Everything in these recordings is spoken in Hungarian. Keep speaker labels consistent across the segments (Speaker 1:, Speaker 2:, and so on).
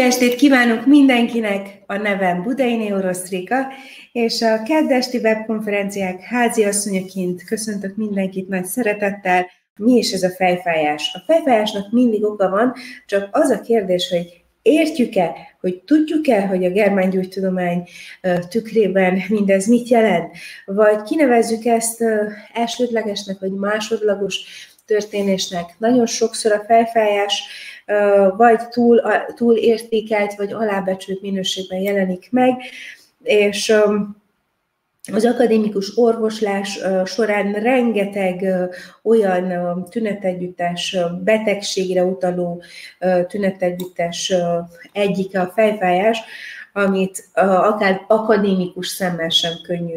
Speaker 1: estét kívánok mindenkinek, a nevem Budai Neurosztrika, és a kedd esti webkonferenciák háziasszonyaként köszöntök mindenkit nagy szeretettel. Mi is ez a fejfájás? A fejfájásnak mindig oka van, csak az a kérdés, hogy értjük-e, hogy tudjuk-e, hogy a germángyógytudomány tükrében mindez mit jelent, vagy kinevezzük ezt elsődlegesnek, vagy másodlagos történésnek. Nagyon sokszor a fejfájás vagy túl értékelt, vagy alábecsült minőségben jelenik meg, és az akadémikus orvoslás során rengeteg olyan tünetegyüttes, betegségre utaló tünetegyüttes egyike a fejfájás, amit akár akadémikus szemmel sem könnyű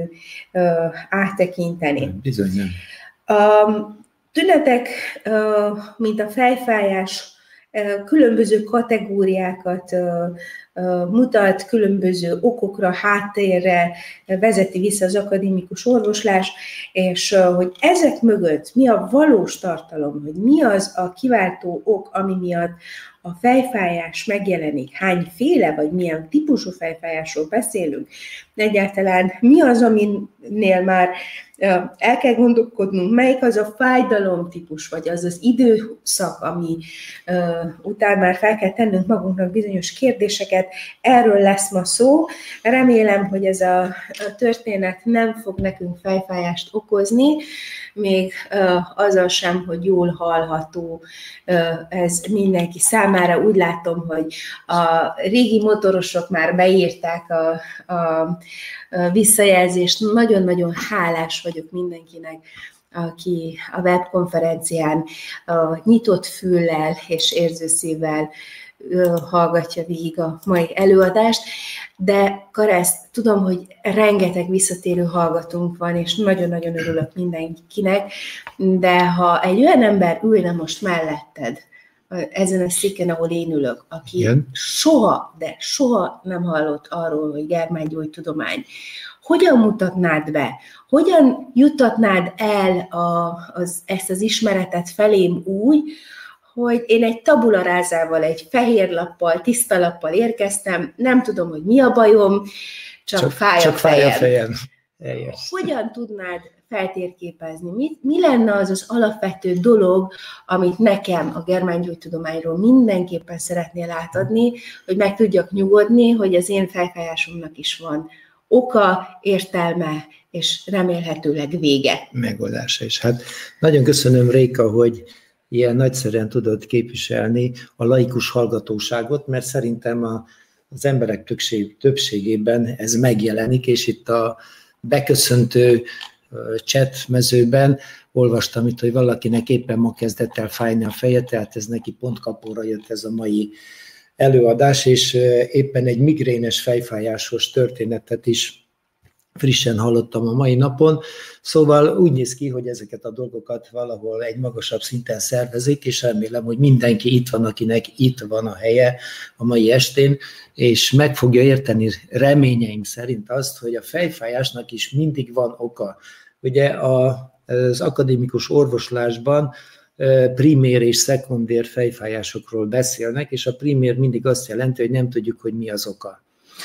Speaker 1: áttekinteni.
Speaker 2: Bizony nem.
Speaker 1: A tünetek, mint a fejfájás, különböző kategóriákat mutat, különböző okokra, háttérre vezeti vissza az akadémikus orvoslás, és hogy ezek mögött mi a valós tartalom, hogy mi az a kiváltó ok, ami miatt a fejfájás megjelenik, hányféle vagy milyen típusú fejfájásról beszélünk, egyáltalán mi az, aminél már el kell gondolkodnunk, melyik az a fájdalomtípus, vagy az az időszak, ami után már fel kell tennünk magunknak bizonyos kérdéseket. Erről lesz ma szó. Remélem, hogy ez a történet nem fog nekünk fejfájást okozni, még azzal sem, hogy jól hallható ez mindenki számára. Úgy látom, hogy a régi motorosok már beírták a visszajelzést. Nagyon-nagyon hálás vagyok mindenkinek, aki a webkonferencián nyitott füllel és érzőszívvel hallgatja végig a mai előadást, de Karesz, tudom, hogy rengeteg visszatérő hallgatónk van, és nagyon-nagyon örülök mindenkinek, de ha egy olyan ember ülne most melletted, ezen a széken, ahol én ülök, aki igen, soha, de soha nem hallott arról, hogy germángyógytudomány, hogyan mutatnád be, hogyan juttatnád el ezt az ismeretet felém úgy, hogy én egy tabula rázával, egy fehér lappal, tiszta lappal érkeztem, nem tudom, hogy mi a bajom, csak fáj a fejem. Hogyan tudnád feltérképezni? Mi lenne az az alapvető dolog, amit nekem a germángyógytudományról mindenképpen szeretnél átadni, hogy meg tudjak nyugodni, hogy az én fejfájásomnak is van oka, értelme, és remélhetőleg vége.
Speaker 2: Megoldása is. Hát nagyon köszönöm, Réka, hogy ilyen nagyszerűen tudod képviselni a laikus hallgatóságot, mert szerintem az emberek többségében ez megjelenik, és itt a beköszöntő chat mezőben olvastam itt, hogy valakinek éppen ma kezdett el fájni a feje, tehát ez neki pont kapóra jött ez a mai előadás, és éppen egy migrénes fejfájásos történetet is frissen hallottam a mai napon, szóval úgy néz ki, hogy ezeket a dolgokat valahol egy magasabb szinten szervezik, és remélem, hogy mindenki itt van, akinek itt van a helye a mai estén, és meg fogja érteni reményeim szerint azt, hogy a fejfájásnak is mindig van oka. Ugye az akadémikus orvoslásban primér és szekundér fejfájásokról beszélnek, és a primér mindig azt jelenti, hogy nem tudjuk, hogy mi az oka.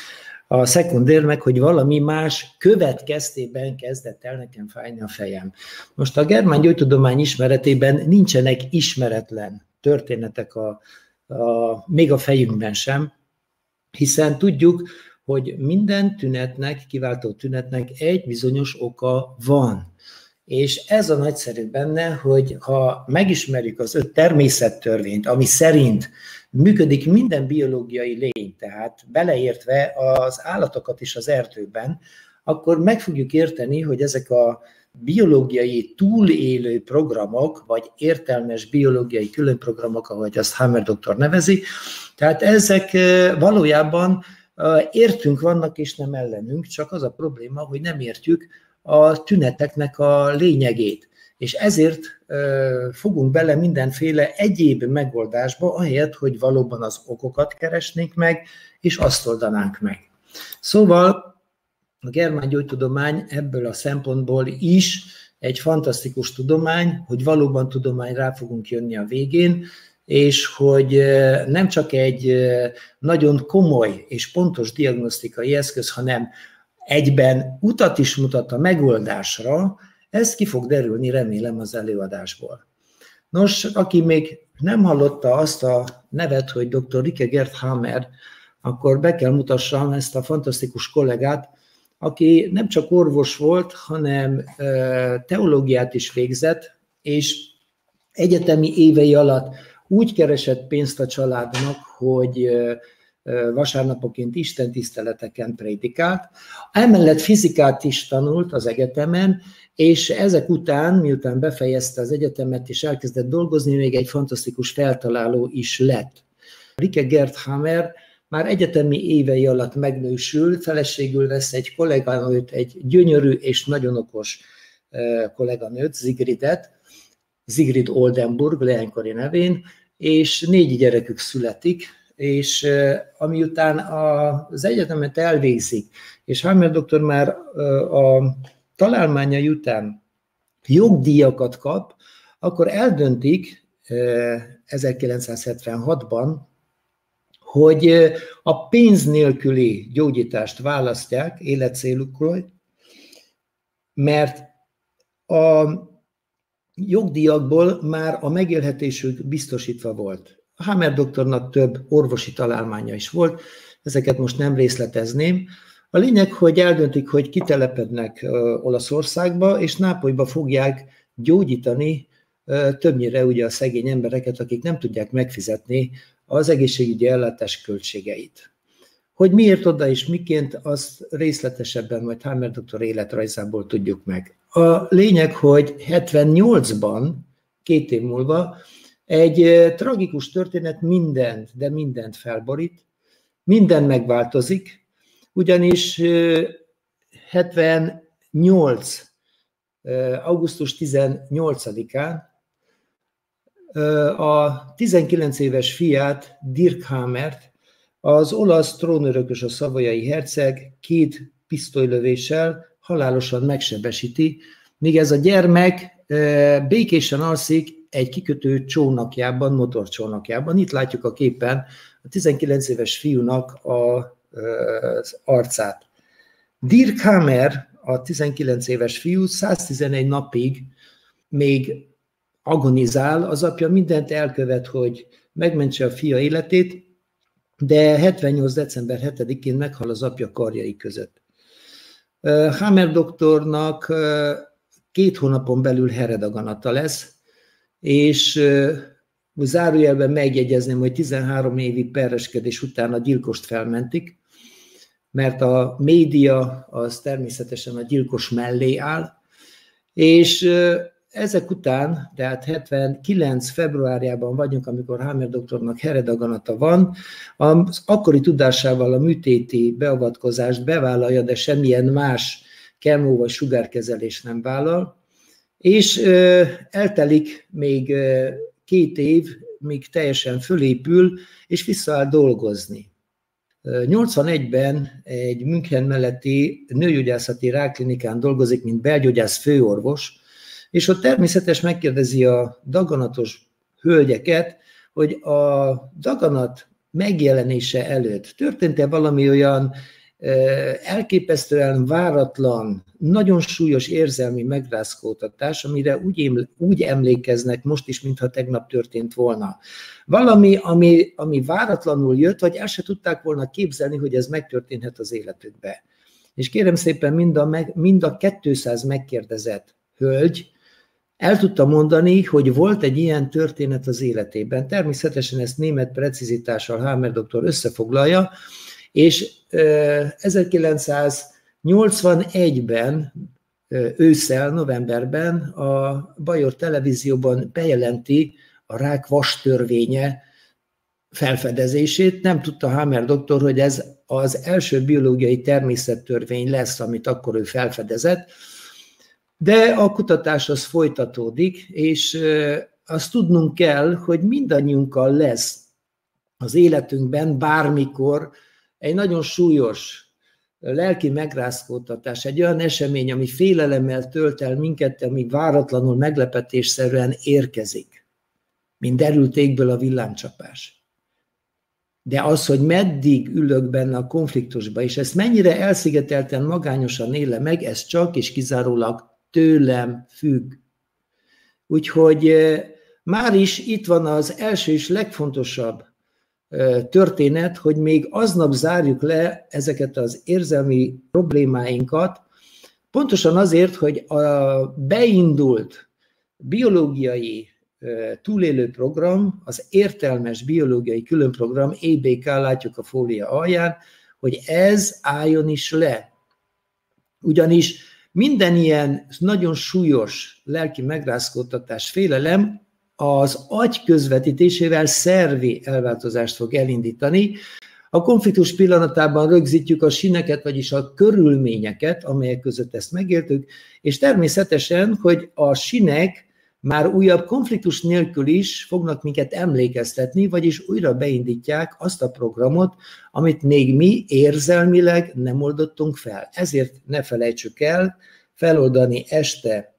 Speaker 2: A szekundér meg, hogy valami más következtében kezdett el nekem fájni a fejem. Most a germángyógytudomány ismeretében nincsenek ismeretlen történetek még a fejünkben sem, hiszen tudjuk, hogy minden tünetnek, kiváltó tünetnek egy bizonyos oka van. És ez a nagyszerű benne, hogy ha megismerjük az 5 természettörvényt, ami szerint működik minden biológiai lény, tehát beleértve az állatokat is az erdőben, akkor meg fogjuk érteni, hogy ezek a biológiai túlélő programok, vagy értelmes biológiai különprogramok, ahogy azt Hammer doktor nevezi, tehát ezek valójában értünk vannak és nem ellenünk, csak az a probléma, hogy nem értjük a tüneteknek a lényegét. És ezért fogunk bele mindenféle egyéb megoldásba, ahelyett, hogy valóban az okokat keresnénk meg, és azt oldanánk meg. Szóval a germángyógytudomány ebből a szempontból is egy fantasztikus tudomány, hogy valóban tudomány rá fogunk jönni a végén, és hogy nem csak egy nagyon komoly és pontos diagnosztikai eszköz, hanem egyben utat is mutat a megoldásra, ez ki fog derülni, remélem, az előadásból. Nos, aki még nem hallotta azt a nevet, hogy dr. Rike Gerd Hammer, akkor be kell mutassam ezt a fantasztikus kollégát, aki nem csak orvos volt, hanem teológiát is végzett, és egyetemi évei alatt úgy keresett pénzt a családnak, hogy vasárnapoként istentiszteleteken prédikált. Emellett fizikát is tanult az egyetemen, és ezek után, miután befejezte az egyetemet és elkezdett dolgozni, még egy fantasztikus feltaláló is lett. Rike Gerd Hammer már egyetemi évei alatt megnősül, feleségül vesz egy kolléganőt, egy gyönyörű és nagyon okos kolléganőt, Sigrid Oldenburg leánykori nevén, és 4 gyerekük születik, és amiután az egyetemet elvégzik, és Hammer doktor már a találmányai után jogdíjakat kap, akkor eldöntik 1976-ban, hogy a pénz nélküli gyógyítást választják életcélukról, mert a jogdíjakból már a megélhetésük biztosítva volt. A Hammer doktornak több orvosi találmánya is volt, ezeket most nem részletezném. A lényeg, hogy eldöntik, hogy kitelepednek Olaszországba, és Nápolyba fogják gyógyítani többnyire ugye a szegény embereket, akik nem tudják megfizetni az egészségügyi ellátás költségeit. Hogy miért oda és miként, azt részletesebben majd Hammer doktor életrajzából tudjuk meg. A lényeg, hogy 78-ban, 2 év múlva, egy tragikus történet mindent, de mindent felborít, minden megváltozik, ugyanis 78. augusztus 18-án a 19 éves fiát, Dirk Hammert, az olasz trónörökös, a szavoyai herceg 2 pisztolylövéssel halálosan megsebesíti, míg ez a gyermek békésen alszik egy kikötő csónakjában, motorcsónakjában. Itt látjuk a képen a 19 éves fiúnak az arcát. Dirk Hammer, a 19 éves fiú 111 napig még agonizál, az apja mindent elkövet, hogy megmentse a fia életét, de 78. december 7-én meghal az apja karjai között. Hammer doktornak 2 hónapon belül herredaganata lesz, és zárójelben megjegyezném, hogy 13 évi pereskedés után a gyilkost felmentik, mert a média az természetesen a gyilkos mellé áll, és ezek után, tehát 79. februárjában vagyunk, amikor Hammer doktornak herredaganata van, az akkori tudásával a műtéti beavatkozást bevállalja, de semmilyen más kemó vagy sugárkezelés nem vállal, és eltelik még 2 év, míg teljesen fölépül, és visszaáll dolgozni. 81-ben egy München melletti nőgyógyászati rákklinikán dolgozik, mint belgyógyász főorvos, és ott természetes megkérdezi a daganatos hölgyeket, hogy a daganat megjelenése előtt történt-e valami olyan elképesztően váratlan, nagyon súlyos érzelmi megrázkódtatás, amire úgy emlékeznek most is, mintha tegnap történt volna. Valami, ami váratlanul jött, vagy el se tudták volna képzelni, hogy ez megtörténhet az életükbe. És kérem szépen, mind a 200 megkérdezett hölgy el tudta mondani, hogy volt egy ilyen történet az életében. Természetesen ezt német precizitással Hammer doktor összefoglalja, és 1981-ben, ősszel, novemberben a Bajor televízióban bejelenti a rák vastörvénye felfedezését. Nem tudta Hammer doktor, hogy ez az első biológiai természettörvény lesz, amit akkor ő felfedezett, de a kutatás az folytatódik, és azt tudnunk kell, hogy mindannyiunkkal lesz az életünkben bármikor egy nagyon súlyos lelki megrázkódtatás, egy olyan esemény, ami félelemmel tölt el minket, ami váratlanul meglepetésszerűen érkezik. mint derültékből a villámcsapás. De az, hogy meddig ülök benne a konfliktusba, és ezt mennyire elszigetelten, magányosan élem meg, ez csak és kizárólag tőlem függ. Úgyhogy már is itt van az első és legfontosabb történet, hogy még aznap zárjuk le ezeket az érzelmi problémáinkat, pontosan azért, hogy a beindult biológiai túlélő program, az értelmes biológiai különprogram, EBK, látjuk a fólia alján, hogy ez álljon is le. Ugyanis minden ilyen nagyon súlyos lelki megrázkódtatás, félelem az agy közvetítésével szervi elváltozást fog elindítani. A konfliktus pillanatában rögzítjük a sineket, vagyis a körülményeket, amelyek között ezt megéltük, és természetesen, hogy a sinek már újabb konfliktus nélkül is fognak minket emlékeztetni, vagyis újra beindítják azt a programot, amit még mi érzelmileg nem oldottunk fel. Ezért ne felejtsük el feloldani este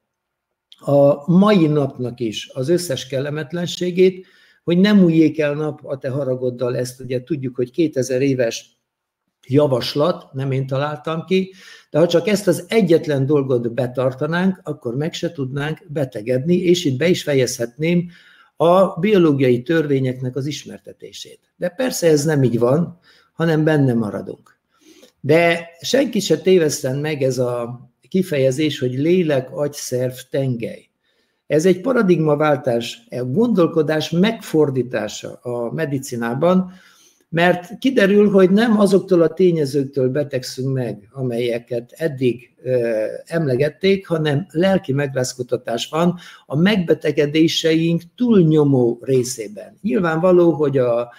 Speaker 2: a mai napnak is az összes kellemetlenségét, hogy nem múljék el nap a te haragoddal, ezt ugye tudjuk, hogy 2000 éves javaslat, nem én találtam ki, de ha csak ezt az egyetlen dolgot betartanánk, akkor meg se tudnánk betegedni, és itt be is fejezhetném a biológiai törvényeknek az ismertetését. De persze ez nem így van, hanem benne maradunk. De senki se téveszten meg ez a kifejezés, hogy lélek, agy, szerv, tengely. Ez egy paradigmaváltás, a gondolkodás megfordítása a medicinában, mert kiderül, hogy nem azoktól a tényezőktől betegszünk meg, amelyeket eddig emlegették, hanem lelki megrázkódtatás van a megbetegedéseink túlnyomó részében. Nyilvánvaló, hogy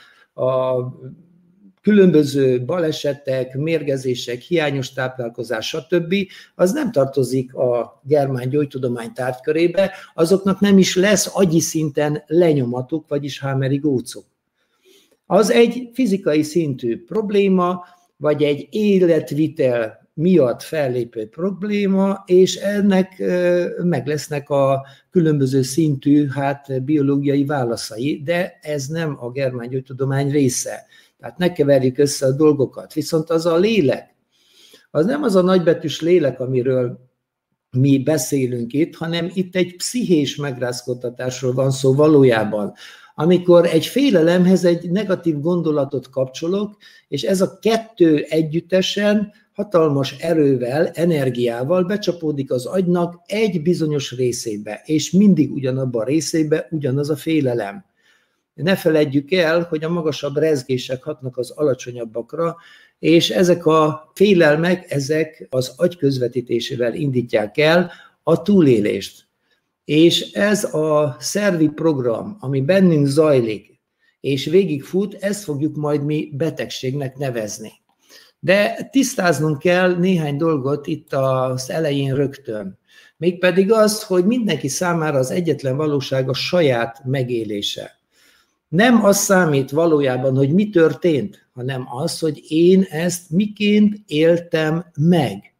Speaker 2: a különböző balesetek, mérgezések, hiányos táplálkozás, stb. Az nem tartozik a germán gyógytudomány tárgykörébe, azoknak nem is lesz agyi szinten lenyomatuk, vagyis Hameri gócuk. Az egy fizikai szintű probléma, vagy egy életvitel miatt fellépő probléma, és ennek meg lesznek a különböző szintű biológiai válaszai, de ez nem a germán gyógytudomány része. Tehát ne keverjük össze a dolgokat. Viszont az a lélek, az nem az a nagybetűs lélek, amiről mi beszélünk itt, hanem itt egy pszichés megrázkódtatásról van szó valójában. Amikor egy félelemhez egy negatív gondolatot kapcsolok, és ez a kettő együttesen hatalmas erővel, energiával becsapódik az agynak egy bizonyos részébe, és mindig ugyanabban a részébe ugyanaz a félelem. Ne feledjük el, hogy a magasabb rezgések hatnak az alacsonyabbakra, és ezek a félelmek, ezek az agy közvetítésével indítják el a túlélést. És ez a szervi program, ami bennünk zajlik, és végigfut, ezt fogjuk majd mi betegségnek nevezni. De tisztáznunk kell néhány dolgot itt az elején rögtön. Mégpedig az, hogy mindenki számára az egyetlen valóság a saját megélése. Nem az számít valójában, hogy mi történt, hanem az, hogy én ezt miként éltem meg.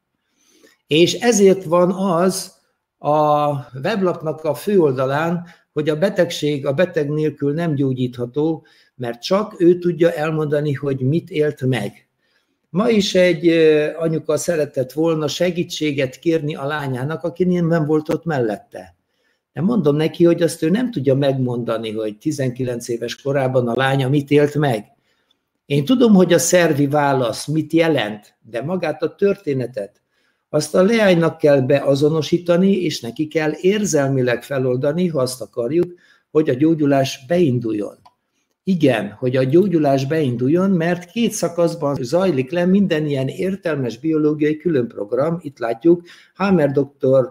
Speaker 2: És ezért van az a weblapnak a főoldalán, hogy a betegség a beteg nélkül nem gyógyítható, mert csak ő tudja elmondani, hogy mit élt meg. Ma is egy anyuka szeretett volna segítséget kérni a lányának, aki nem volt ott mellette. De mondom neki, hogy azt ő nem tudja megmondani, hogy 19 éves korában a lánya mit élt meg. Én tudom, hogy a szervi válasz mit jelent, de magát a történetet, azt a leánynak kell beazonosítani, és neki kell érzelmileg feloldani, ha azt akarjuk, hogy a gyógyulás beinduljon. Igen, hogy a gyógyulás beinduljon, mert 2 szakaszban zajlik le minden ilyen értelmes biológiai különprogram. Itt látjuk Hamer doktor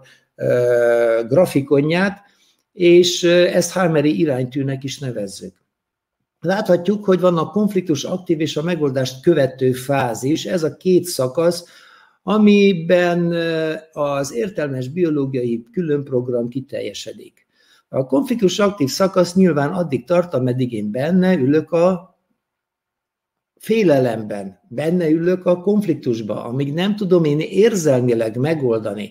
Speaker 2: grafikonját, és ezt Hameri iránytűnek is nevezzük. Láthatjuk, hogy van a konfliktus aktív és a megoldást követő fázis, ez a 2 szakasz, amiben az értelmes biológiai különprogram kiteljesedik. A konfliktus aktív szakasz nyilván addig tart, ameddig én benne ülök a félelemben, benne ülök a konfliktusban, amíg nem tudom én érzelmileg megoldani.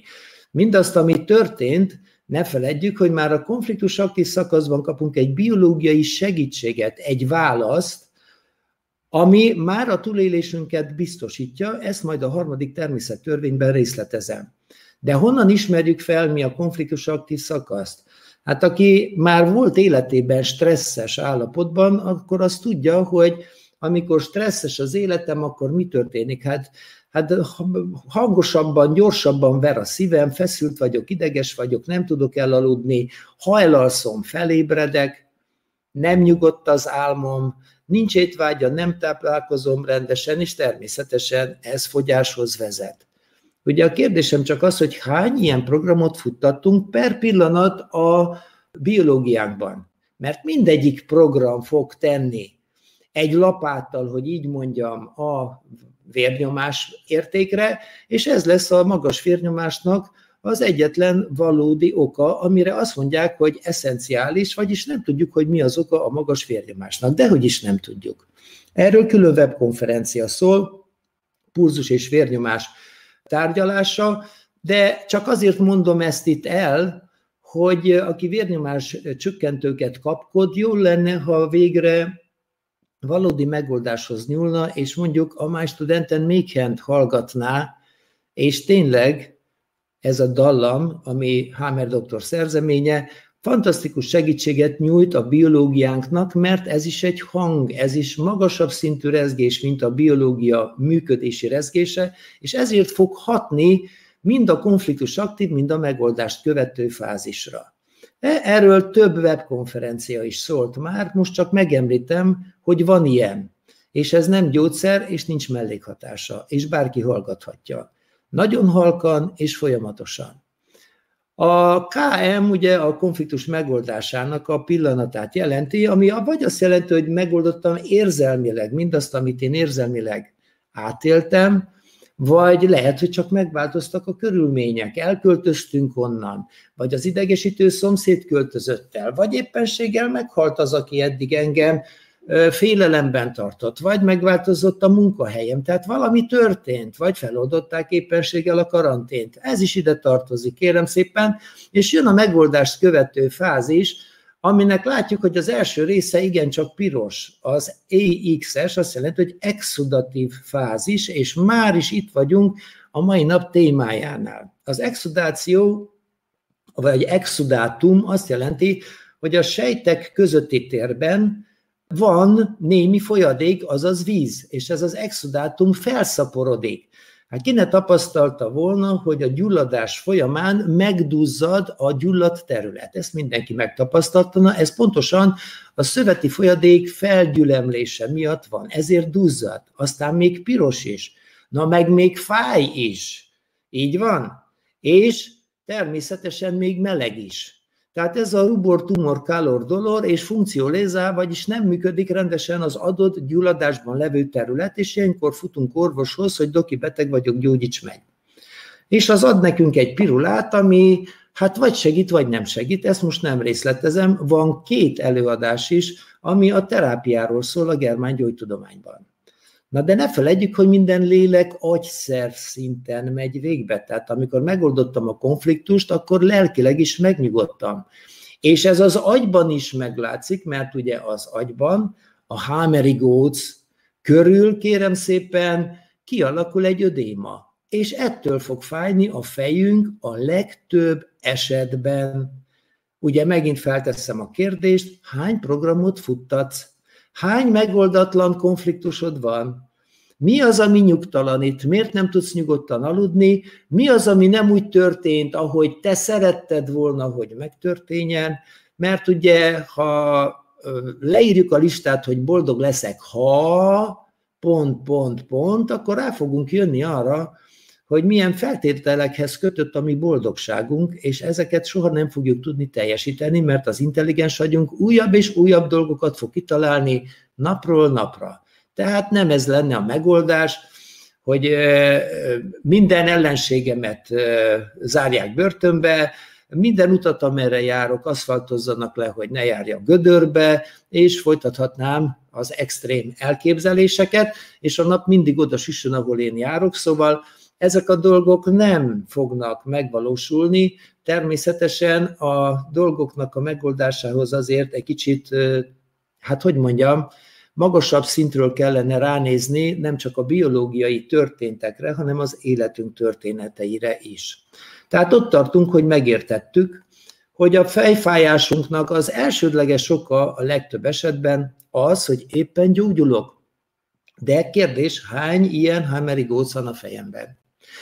Speaker 2: Mindazt, ami történt, ne feledjük, hogy már a konfliktus aktív szakaszban kapunk egy biológiai segítséget, egy választ, ami már a túlélésünket biztosítja, ezt majd a 3. természettörvényben részletezem. De honnan ismerjük fel mi a konfliktus aktív szakaszt? Hát aki már volt életében stresszes állapotban, akkor azt tudja, hogy amikor stresszes az életem, akkor mi történik? Hát hangosabban, gyorsabban ver a szívem, feszült vagyok, ideges vagyok, nem tudok elaludni, ha elalszom, felébredek, nem nyugodt az álmom, nincs étvágya, nem táplálkozom rendesen, és természetesen ez fogyáshoz vezet. Ugye a kérdésem csak az, hogy hány ilyen programot futtattunk per pillanat a biológiánkban. Mert mindegyik program fog tenni egy lapáttal, hogy így mondjam, a vérnyomás értékre, és ez lesz a magas vérnyomásnak az egyetlen valódi oka, amire azt mondják, hogy eszenciális, vagyis nem tudjuk, hogy mi az oka a magas vérnyomásnak. Dehogy is nem tudjuk. Erről külön webkonferencia szól, pulzus és vérnyomás tárgyalása, de csak azért mondom ezt itt el, hogy aki vérnyomás csökkentőket kapkod, jól lenne, ha végre valódi megoldáshoz nyúlna, és mondjuk a My Studenten Méghent hallgatná, és tényleg ez a dallam, ami Hamer doktor szerzeménye, fantasztikus segítséget nyújt a biológiánknak, mert ez is egy hang, ez is magasabb szintű rezgés, mint a biológia működési rezgése, és ezért fog hatni mind a konfliktus aktív, mind a megoldást követő fázisra. Erről több webkonferencia is szólt már, most csak megemlítem, hogy van ilyen, és ez nem gyógyszer, és nincs mellékhatása, és bárki hallgathatja. Nagyon halkan és folyamatosan. A KM ugye a konfliktus megoldásának a pillanatát jelenti, ami vagy azt jelenti, hogy megoldottam érzelmileg mindazt, amit én érzelmileg átéltem, vagy lehet, hogy csak megváltoztak a körülmények, elköltöztünk onnan, vagy az idegesítő szomszéd költözött el, vagy éppenséggel meghalt az, aki eddig engem félelemben tartott, vagy megváltozott a munkahelyem, tehát valami történt, vagy feloldották éppenséggel a karantént. Ez is ide tartozik, kérem szépen, és jön a megoldást követő fázis, aminek látjuk, hogy az első része igencsak piros, az EX-es, azt jelenti, hogy exudatív fázis, és már is itt vagyunk a mai nap témájánál. Az exudáció, vagy exudátum azt jelenti, hogy a sejtek közötti térben van némi folyadék, azaz víz, és ez az exudátum felszaporodik. Hát ki ne tapasztalta volna, hogy a gyulladás folyamán megduzzad a gyulladt terület. Ezt mindenki megtapasztaltana, ez pontosan a szöveti folyadék felgyülemlése miatt van, ezért duzzad. Aztán még piros is, na meg még fáj is. Így van? És természetesen még meleg is. Tehát ez a rubor, tumor, calor, dolor és funkció lézá, vagyis nem működik rendesen az adott gyulladásban levő terület, és ilyenkor futunk orvoshoz, hogy doki, beteg vagyok, gyógyíts meg. És az ad nekünk egy pirulát, ami hát vagy segít, vagy nem segít, ezt most nem részletezem, van 2 előadás is, ami a terápiáról szól a germán gyógytudományban. Na de ne feledjük, hogy minden lélek agyszerv szinten megy végbe. Tehát amikor megoldottam a konfliktust, akkor lelkileg is megnyugodtam. És ez az agyban is meglátszik, mert ugye az agyban, a Hameri Gócz körül, kérem szépen, kialakul egy ödéma. És ettől fog fájni a fejünk a legtöbb esetben. Ugye megint felteszem a kérdést, hány programot futtatsz? Hány megoldatlan konfliktusod van? Mi az, ami nyugtalanít? Miért nem tudsz nyugodtan aludni? Mi az, ami nem úgy történt, ahogy te szeretted volna, hogy megtörténjen? Mert ugye, ha leírjuk a listát, hogy boldog leszek, ha, ... akkor rá fogunk jönni arra, hogy milyen feltételekhez kötött a mi boldogságunk, és ezeket soha nem fogjuk tudni teljesíteni, mert az intelligens agyunk újabb és újabb dolgokat fog kitalálni napról napra. Tehát nem ez lenne a megoldás, hogy minden ellenségemet zárják börtönbe, minden utat, amerre járok, aszfaltozzanak le, hogy ne járjak gödörbe, és folytathatnám az extrém elképzeléseket, és a nap mindig oda süssön, ahol én járok, szóval ezek a dolgok nem fognak megvalósulni. Természetesen a dolgoknak a megoldásához azért egy kicsit, hát hogy mondjam, magasabb szintről kellene ránézni, nem csak a biológiai történtekre, hanem az életünk történeteire is. Tehát ott tartunk, hogy megértettük, hogy a fejfájásunknak az elsődleges oka a legtöbb esetben az, hogy éppen gyógyulok. De kérdés, hány ilyen Hameri góc van a fejemben?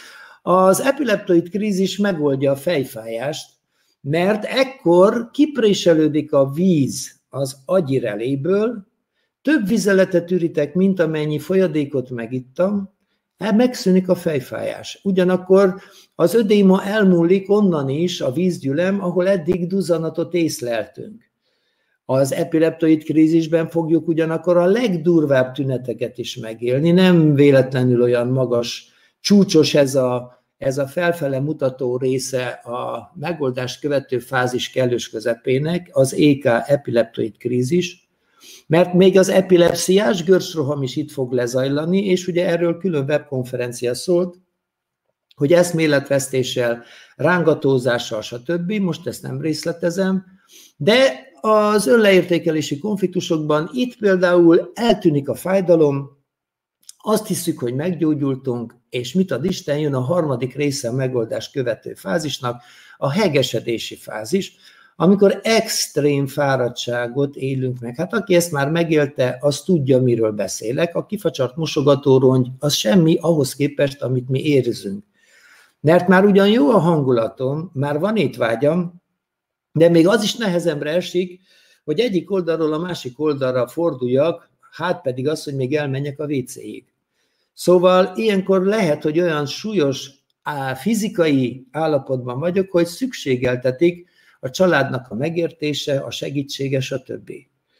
Speaker 2: Az epileptoid krízis megoldja a fejfájást, mert ekkor kipréselődik a víz az agyireléből, több vizeletet ürítek, mint amennyi folyadékot megittam, megszűnik a fejfájás. Ugyanakkor az ödéma elmúlik onnan is a vízgyülem, ahol eddig duzzanatot észleltünk. Az epileptoid krízisben fogjuk ugyanakkor a legdurvább tüneteket is megélni, nem véletlenül olyan magas, csúcsos ez a felfele mutató része a megoldást követő fázis kellős közepének, az EK epileptoid krízis, mert még az epilepsziás görcsroham is itt fog lezajlani, és ugye erről külön webkonferencia szólt, hogy eszméletvesztéssel, rángatózással, stb. Most ezt nem részletezem, de az önleértékelési konfliktusokban itt például eltűnik a fájdalom, azt hiszük, hogy meggyógyultunk, és mit ad Isten, jön a harmadik része a megoldás követő fázisnak, a hegesedési fázis, amikor extrém fáradtságot élünk meg. Hát aki ezt már megélte, az tudja, miről beszélek. A kifacsart mosogatórongy az semmi ahhoz képest, amit mi érzünk. Mert már ugyan jó a hangulatom, már van étvágyam, de még az is nehezemre esik, hogy egyik oldalról a másik oldalra forduljak, hát pedig az, hogy még elmenjek a WC-ig. Szóval ilyenkor lehet, hogy olyan súlyos fizikai állapotban vagyok, hogy szükségeltetik a családnak a megértése, a segítsége, stb.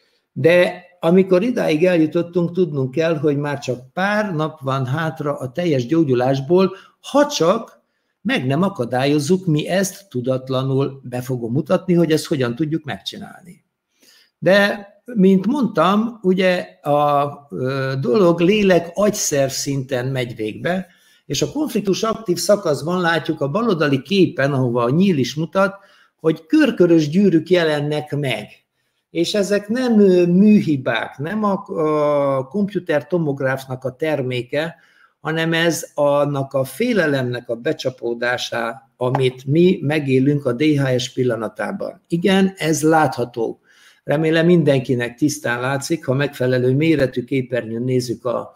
Speaker 2: De amikor idáig eljutottunk, tudnunk kell, hogy már csak pár nap van hátra a teljes gyógyulásból, ha csak meg nem akadályozzuk, mi ezt tudatlanul be fogom mutatni, hogy ezt hogyan tudjuk megcsinálni. De, mint mondtam, ugye a dolog lélek-agyszerv szinten megy végbe, és a konfliktus aktív szakaszban látjuk a baloldali képen, ahova a nyíl is mutat, hogy körkörös gyűrűk jelennek meg. És ezek nem műhibák, nem a komputer tomográfnak a terméke, hanem ez annak a félelemnek a becsapódása, amit mi megélünk a DHS pillanatában. Igen, ez látható. Remélem mindenkinek tisztán látszik, ha megfelelő méretű képernyőn nézzük a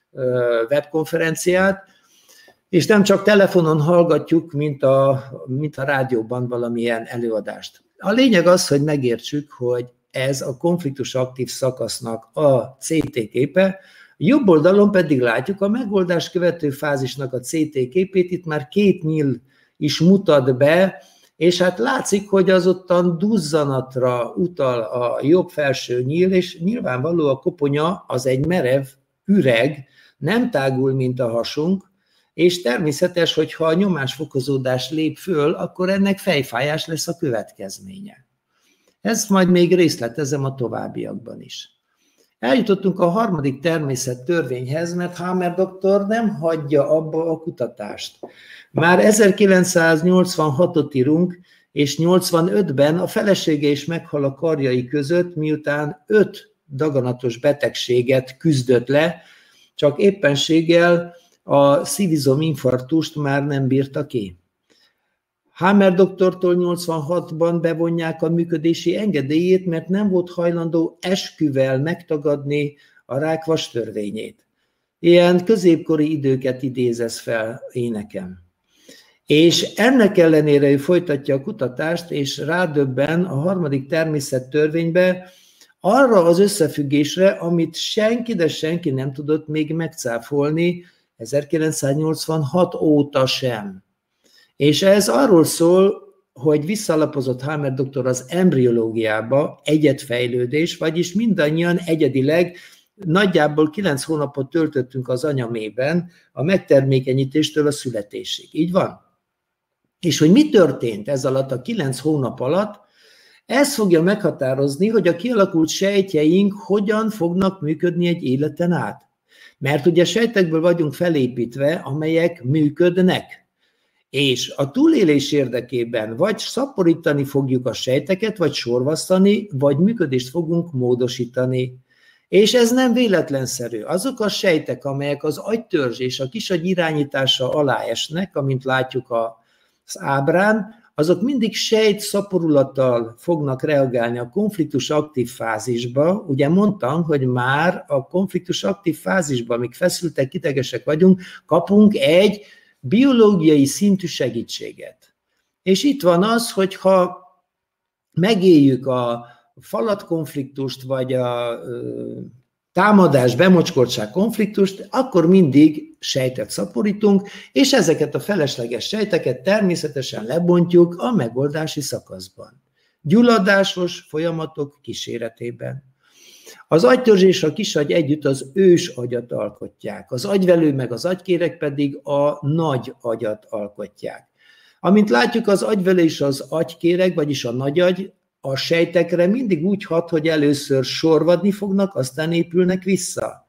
Speaker 2: webkonferenciát, és nem csak telefonon hallgatjuk, mint a rádióban valamilyen előadást. A lényeg az, hogy megértsük, hogy ez a konfliktus aktív szakasznak a CT képe, jobb oldalon pedig látjuk a megoldás követő fázisnak a CT képét, itt már két nyíl is mutat be, és hát látszik, hogy az ottan duzzanatra utal a jobb felső nyíl, és nyilvánvaló a koponya az egy merev, üreg, nem tágul, mint a hasunk, és természetes, hogyha a nyomásfokozódás lép föl, akkor ennek fejfájás lesz a következménye. Ezt majd még részletezem a továbbiakban is. Eljutottunk a harmadik természettörvényhez, mert Hammer doktor nem hagyja abba a kutatást. Már 1986-ot írunk, és 85-ben a felesége is meghal a karjai között, miután 5 daganatos betegséget küzdött le, csak éppenséggel a szívizominfarktust már nem bírta ki. Hammer doktortól 86-ban bevonják a működési engedélyét, mert nem volt hajlandó esküvel megtagadni a rákvas törvényét. Ilyen középkori időket idézesz fel énekem. És ennek ellenére ő folytatja a kutatást, és rádöbben a harmadik természettörvénybe arra az összefüggésre, amit senki, de senki nem tudott még megcáfolni 1986 óta sem. És ez arról szól, hogy visszalapozott Hammer doktor az embriológiába, egyedfejlődés, vagyis mindannyian egyedileg nagyjából 9 hónapot töltöttünk az anyamében a megtermékenyítéstől a születésig. Így van? És hogy mi történt ez alatt a 9 hónap alatt, ez fogja meghatározni, hogy a kialakult sejtjeink hogyan fognak működni egy életen át. Mert ugye sejtekből vagyunk felépítve, amelyek működnek. És a túlélés érdekében vagy szaporítani fogjuk a sejteket, vagy sorvasztani, vagy működést fogunk módosítani. És ez nem véletlenszerű. Azok a sejtek, amelyek az agytörzs és a kisagy irányítása alá esnek, amint látjuk az ábrán, azok mindig sejtszaporulattal fognak reagálni a konfliktus aktív fázisba. Ugye mondtam, hogy már a konfliktus aktív fázisban, amíg feszültek, idegesek vagyunk, kapunk egy biológiai szintű segítséget. És itt van az, hogyha megéljük a falatkonfliktust, vagy a támadás, bemocskoltság konfliktust, akkor mindig sejtet szaporítunk, és ezeket a felesleges sejteket természetesen lebontjuk a megoldási szakaszban. Gyulladásos folyamatok kíséretében. Az agytörzs és a kisagy együtt az ős agyat alkotják, az agyvelő meg az agykéreg pedig a nagy agyat alkotják. Amint látjuk, az agyvelő és az agykéreg, vagyis a nagyagy a sejtekre mindig úgy hat, hogy először sorvadni fognak, aztán épülnek vissza.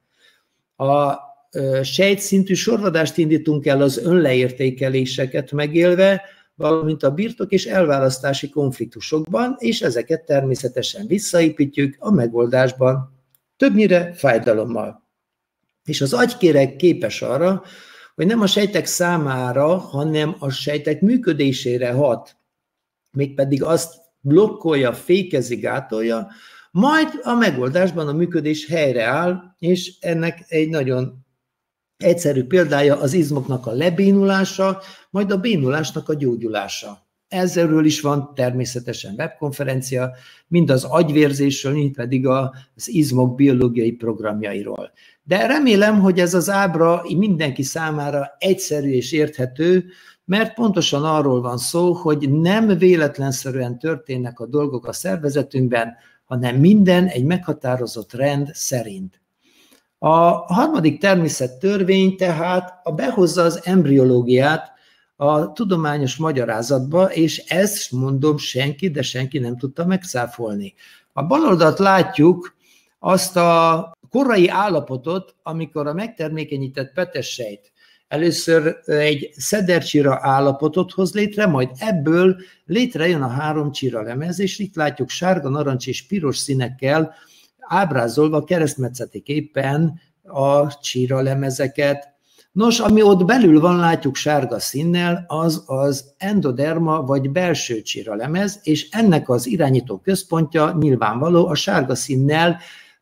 Speaker 2: A sejtszintű sorvadást indítunk el az önleértékeléseket megélve, valamint a birtok és elválasztási konfliktusokban, és ezeket természetesen visszaépítjük a megoldásban, többnyire fájdalommal. És az agykéreg képes arra, hogy nem a sejtek számára, hanem a sejtek működésére hat, mégpedig azt blokkolja, fékezi, gátolja, majd a megoldásban a működés helyreáll, és ennek egy nagyon egyszerű példája az izmoknak a lebénulása, majd a bénulásnak a gyógyulása. Ezzelről is van természetesen webkonferencia, mind az agyvérzésről, mind pedig az izmok biológiai programjairól. De remélem, hogy ez az ábra mindenki számára egyszerű és érthető, mert pontosan arról van szó, hogy nem véletlenszerűen történnek a dolgok a szervezetünkben, hanem minden egy meghatározott rend szerint. A harmadik természettörvény tehát behozza az embriológiát a tudományos magyarázatba, és ezt mondom senki, de senki nem tudta megcáfolni. A bal oldalt látjuk azt a korai állapotot, amikor a megtermékenyített petessejt először egy szedercsira állapotot hoz létre, majd ebből létrejön a 3 csiralemez, és itt látjuk sárga, narancs és piros színekkel ábrázolva keresztmetszetiképpen a csiralemezeket. Nos, ami ott belül van, látjuk sárga színnel, az az endoderma vagy belső csiralemez, és ennek az irányító központja nyilvánvaló a sárga színnel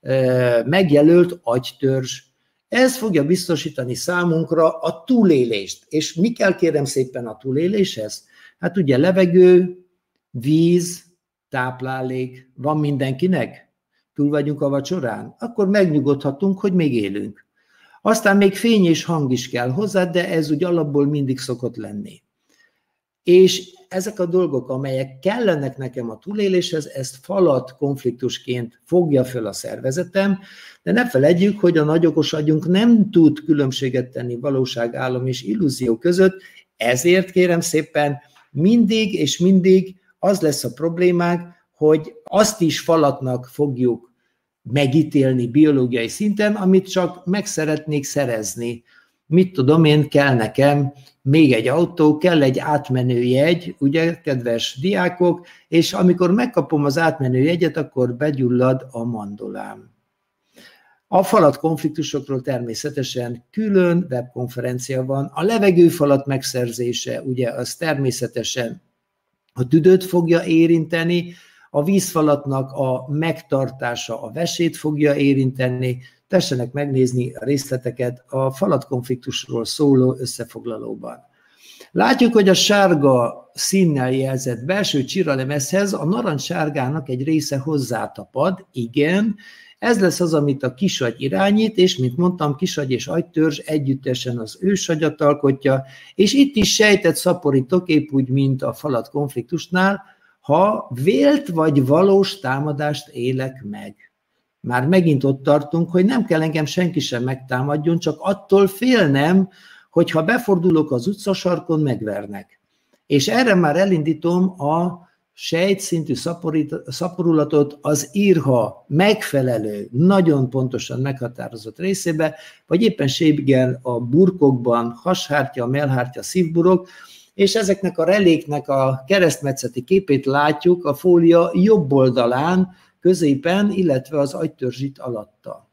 Speaker 2: megjelölt agytörzs. Ez fogja biztosítani számunkra a túlélést. És mi kell kérem szépen a túléléshez? Hát ugye levegő, víz, táplálék van mindenkinek? Túl vagyunk a vacsorán? Akkor megnyugodhatunk, hogy még élünk. Aztán még fény és hang is kell hozzá, de ez úgy alapból mindig szokott lenni. És ezek a dolgok, amelyek kellenek nekem a túléléshez, ezt falat konfliktusként fogja föl a szervezetem, de ne feledjük, hogy a nagyokos agyunk nem tud különbséget tenni valóság, álom és illúzió között, ezért kérem szépen mindig és mindig az lesz a problémák, hogy azt is falatnak fogjuk megítélni biológiai szinten, amit csak meg szeretnék szerezni. Mit tudom én, kell nekem még egy autó, kell egy átmenőjegy, ugye, kedves diákok, és amikor megkapom az átmenőjegyet, akkor begyullad a mandolám. A falat konfliktusokról természetesen külön webkonferencia van. A levegőfalat megszerzése, ugye, az természetesen a tüdőt fogja érinteni, a vízfalatnak a megtartása a vesét fogja érinteni. Tessenek megnézni a részleteket a falatkonfliktusról szóló összefoglalóban. Látjuk, hogy a sárga színnel jelzett belső csiralemezhez a narancssárgának egy része hozzátapad, igen, ez lesz az, amit a kisagy irányít, és mint mondtam, kisagy és agytörzs együttesen az ősagyat alkotja, és itt is sejtet szaporítok, épp úgy, mint a falatkonfliktusnál, ha vélt vagy valós támadást élek meg. Már megint ott tartunk, hogy nem kell engem senki sem megtámadjon, csak attól félnem, hogy ha befordulok az utcasarkon, megvernek. És erre már elindítom a sejtszintű szaporulatot az írha megfelelő, nagyon pontosan meghatározott részébe, vagy éppenséggel a burkokban, hashártya, mellhártya, szívburok, és ezeknek a reléknek a keresztmetszeti képét látjuk a fólia jobb oldalán, középen, illetve az agytörzsit alatta.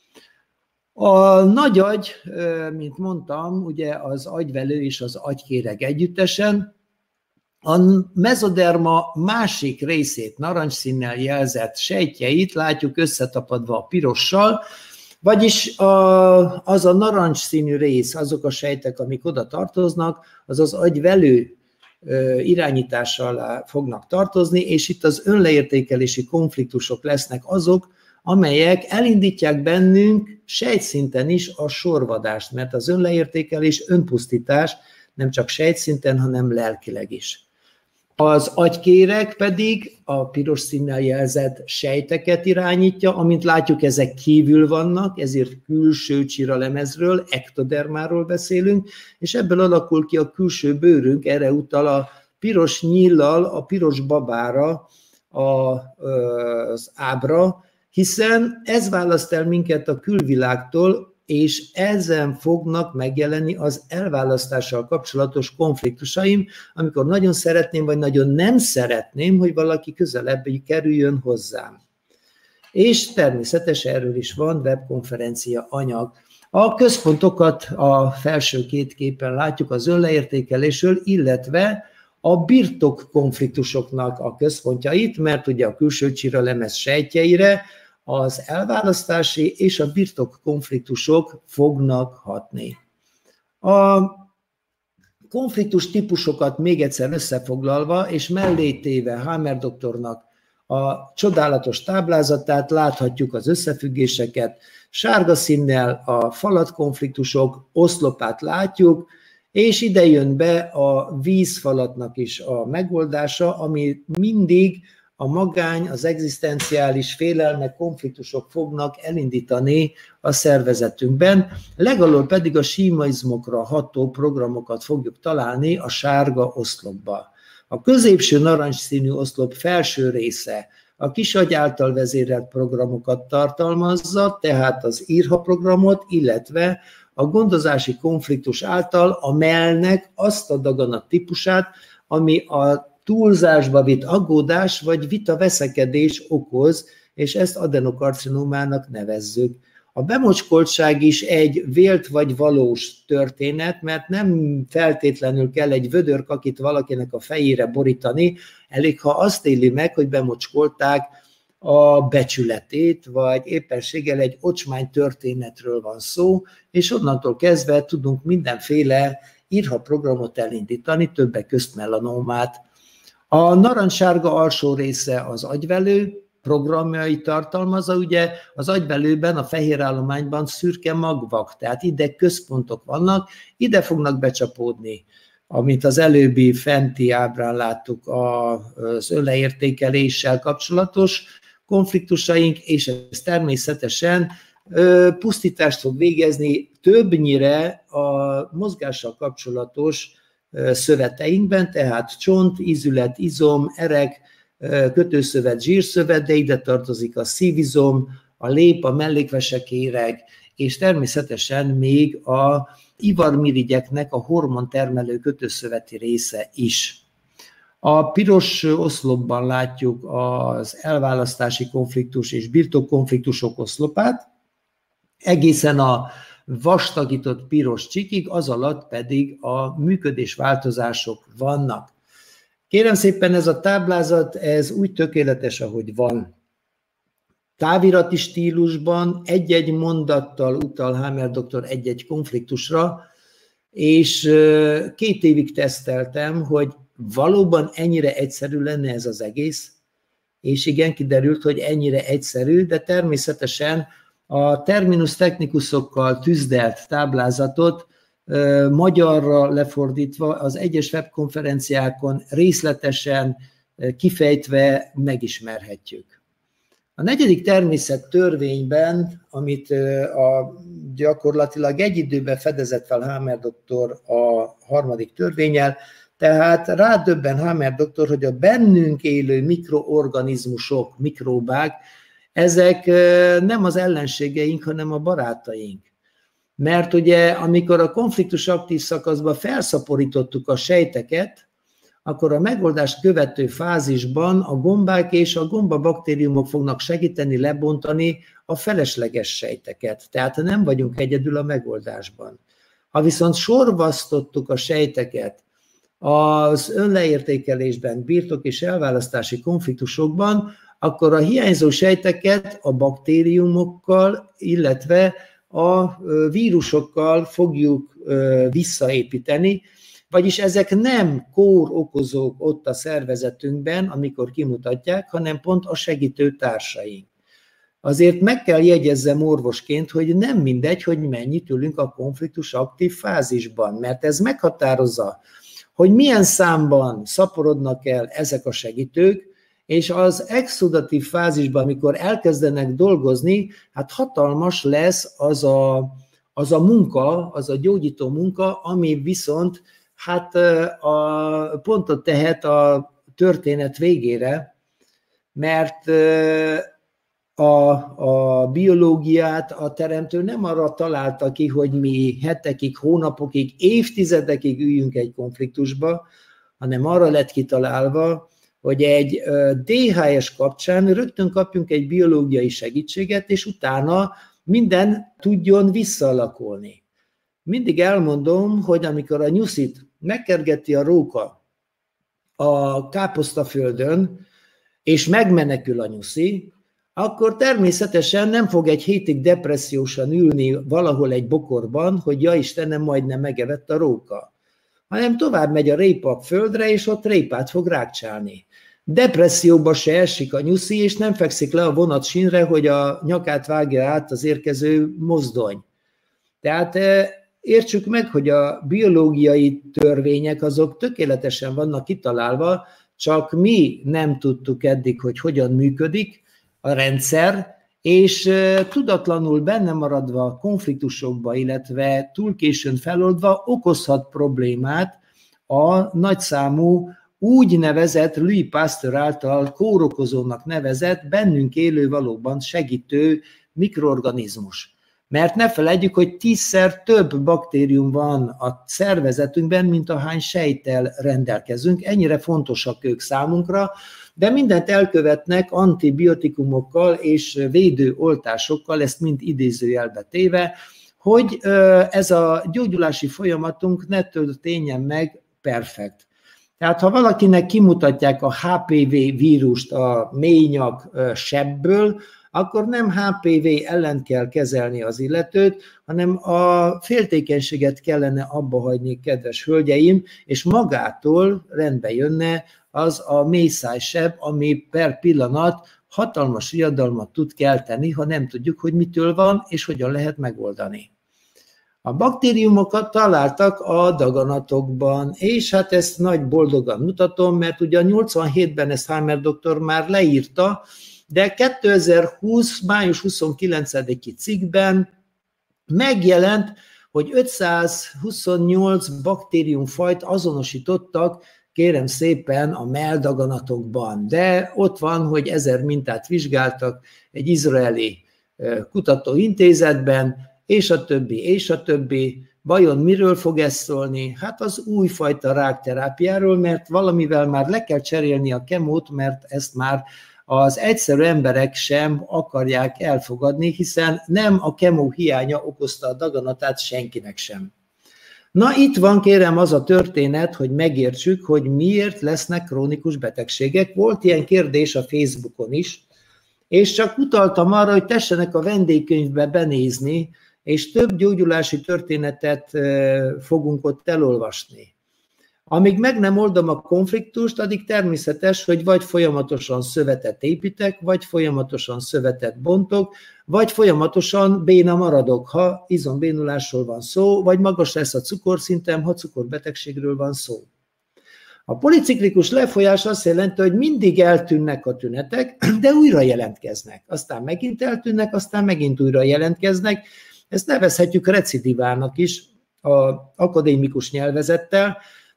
Speaker 2: A nagy agy, mint mondtam, ugye az agyvelő és az agykéreg együttesen, a mezoderma másik részét, narancsszínnel jelzett sejtjeit látjuk összetapadva a pirossal, vagyis az a narancsszínű rész, azok a sejtek, amik oda tartoznak, az az agyvelő irányítása alá fognak tartozni, és itt az önleértékelési konfliktusok lesznek azok, amelyek elindítják bennünk sejtszinten is a sorvadást, mert az önleértékelés önpusztítás nem csak sejtszinten, hanem lelkileg is. Az agykéreg pedig a piros színnel jelzett sejteket irányítja, amint látjuk, ezek kívül vannak, ezért külső csiralemezről, ektodermáról beszélünk, és ebből alakul ki a külső bőrünk, erre utal a piros nyíllal, a piros babára az ábra, hiszen ez választ el minket a külvilágtól, és ezen fognak megjelenni az elválasztással kapcsolatos konfliktusaim, amikor nagyon szeretném, vagy nagyon nem szeretném, hogy valaki közelebb kerüljön hozzám. És természetesen erről is van webkonferencia anyag. A központokat a felső két képen látjuk az önleértékelésről, illetve a birtok konfliktusoknak a központjait, mert ugye a külső csiralemez sejtjeire az elválasztási és a birtok konfliktusok fognak hatni. A konfliktus típusokat még egyszer összefoglalva, és mellé téve Hamer doktornak a csodálatos táblázatát, láthatjuk az összefüggéseket, sárga színnel a falatkonfliktusok oszlopát látjuk, és ide jön be a vízfalatnak is a megoldása, ami mindig a magány, az egzisztenciális félelmek, konfliktusok fognak elindítani a szervezetünkben, legalól pedig a símaizmokra ható programokat fogjuk találni a sárga oszlopba. A középső narancsszínű oszlop felső része a kisagy által vezérelt programokat tartalmazza, tehát az írha programot, illetve a gondozási konfliktus által a mellnek azt a daganat típusát, ami a túlzásba vitt aggódás vagy vita-veszekedés okoz, és ezt adenokarcinómának nevezzük. A bemocskoltság is egy vélt vagy valós történet, mert nem feltétlenül kell egy vödörkakit valakinek a fejére borítani, elég ha azt éli meg, hogy bemocskolták a becsületét, vagy éppenséggel egy ocsmány történetről van szó, és onnantól kezdve tudunk mindenféle írha programot elindítani, többek közt melanómát. A narancssárga alsó része az agyvelő programjai tartalmazza, ugye az agyvelőben, a fehérállományban szürke magvak, tehát ide központok vannak, ide fognak becsapódni, amit az előbbi fenti ábrán láttuk, az önleértékeléssel kapcsolatos konfliktusaink, és ez természetesen pusztítást fog végezni többnyire a mozgással kapcsolatos szöveteinkben, tehát csont, ízület, izom, erek, kötőszövet, zsírszövet, de ide tartozik a szívizom, a lép, a mellékvesekéreg, és természetesen még a ivarmirigyeknek a hormontermelő kötőszöveti része is. A piros oszlopban látjuk az elválasztási konfliktus és birtokkonfliktusok oszlopát, egészen a vastagított piros csikig, az alatt pedig a működésváltozások vannak. Kérem szépen, ez a táblázat, ez úgy tökéletes, ahogy van. Távirati stílusban egy-egy mondattal utal Hamer doktor egy-egy konfliktusra, és 2 évig teszteltem, hogy valóban ennyire egyszerű lenne ez az egész, és igen, kiderült, hogy ennyire egyszerű, de természetesen a terminus technicusokkal tüzdelt táblázatot magyarra lefordítva az egyes webkonferenciákon részletesen kifejtve megismerhetjük. A 4. természettörvényben, amit gyakorlatilag egy időben fedezett fel Hamer doktor a 3. törvénnyel, Tehát rádöbben Hammer doktor, hogy a bennünk élő mikroorganizmusok, mikróbák, ezek nem az ellenségeink, hanem a barátaink. Mert ugye, amikor a konfliktus aktív szakaszban felszaporítottuk a sejteket, akkor a megoldást követő fázisban a gombák és a gombabaktériumok fognak segíteni lebontani a felesleges sejteket. Tehát nem vagyunk egyedül a megoldásban. Ha viszont sorvasztottuk a sejteket az önleértékelésben, birtok és elválasztási konfliktusokban, akkor a hiányzó sejteket a baktériumokkal, illetve a vírusokkal fogjuk visszaépíteni, vagyis ezek nem kórokozók ott a szervezetünkben, amikor kimutatják, hanem pont a segítő társaink. Azért meg kell jegyezzem orvosként, hogy nem mindegy, hogy mennyit ülünk a konfliktus aktív fázisban, mert ez meghatározza, hogy milyen számban szaporodnak el ezek a segítők, és az exudatív fázisban, amikor elkezdenek dolgozni, hát hatalmas lesz az a munka, az a gyógyító munka, ami viszont hát a pontot tehet a történet végére, mert a biológiát a teremtő nem arra találta ki, hogy mi hetekig, hónapokig, évtizedekig üljünk egy konfliktusba, hanem arra lett kitalálva, hogy egy DHS kapcsán rögtön kapjunk egy biológiai segítséget, és utána minden tudjon visszaalakulni. Mindig elmondom, hogy amikor a nyuszit megkergeti a róka a káposztaföldön, és megmenekül a nyuszi, akkor természetesen nem fog egy hétig depressziósan ülni valahol egy bokorban, hogy ja Istenem, majdnem megevett a róka, hanem tovább megy a répa földre, és ott répát fog rákcsálni. Depresszióba se esik a nyuszi, és nem fekszik le a vonatsínre, hogy a nyakát vágja át az érkező mozdony. Tehát értsük meg, hogy a biológiai törvények azok tökéletesen vannak kitalálva, csak mi nem tudtuk eddig, hogy hogyan működik a rendszer, és tudatlanul benne maradva a konfliktusokba, illetve túl későn feloldva okozhat problémát a nagyszámú úgynevezett Louis Pasteur által kórokozónak nevezett, bennünk élő valóban segítő mikroorganizmus. Mert ne feledjük, hogy 10-szer több baktérium van a szervezetünkben, mint ahány sejttel rendelkezünk. Ennyire fontosak ők számunkra, de mindent elkövetnek antibiotikumokkal és védőoltásokkal, ezt mind idézőjelbe téve, hogy ez a gyógyulási folyamatunk ne történjen meg perfekt. Tehát ha valakinek kimutatják a HPV vírust a mélynyak sebből, akkor nem HPV ellen kell kezelni az illetőt, hanem a féltékenységet kellene abba hagyni, kedves hölgyeim, és magától rendbe jönne az a mélyszájsebb, ami per pillanat hatalmas riadalmat tud kelteni, ha nem tudjuk, hogy mitől van, és hogyan lehet megoldani. A baktériumokat találtak a daganatokban, és hát ezt nagy boldogan mutatom, mert ugye a 87-ben ezt Hammer doktor már leírta, de 2020. május 29-i cikkben megjelent, hogy 528 baktériumfajt azonosítottak, kérem szépen, a melldaganatokban. De ott van, hogy 1000 mintát vizsgáltak egy izraeli kutatóintézetben, és a többi, és a többi. Vajon miről fog ez szólni? Hát az újfajta rákterápiáról, mert valamivel már le kell cserélni a kemót, mert ezt már az egyszerű emberek sem akarják elfogadni, hiszen nem a kemó hiánya okozta a daganatát senkinek sem. Na itt van, kérem, az a történet, hogy megértsük, hogy miért lesznek krónikus betegségek. Volt ilyen kérdés a Facebookon is, és csak utaltam arra, hogy tessenek a vendégkönyvbe benézni, és több gyógyulási történetet fogunk ott elolvasni. Amíg meg nem oldom a konfliktust, addig természetes, hogy vagy folyamatosan szövetet építek, vagy folyamatosan szövetet bontok, vagy folyamatosan béna maradok, ha izombénulásról van szó, vagy magas lesz a cukorszintem, ha cukorbetegségről van szó. A policiklikus lefolyás azt jelenti, hogy mindig eltűnnek a tünetek, de újra jelentkeznek. Aztán megint eltűnnek, aztán megint újra jelentkeznek. Ezt nevezhetjük recidivának is, az akadémikus nyelvezettel,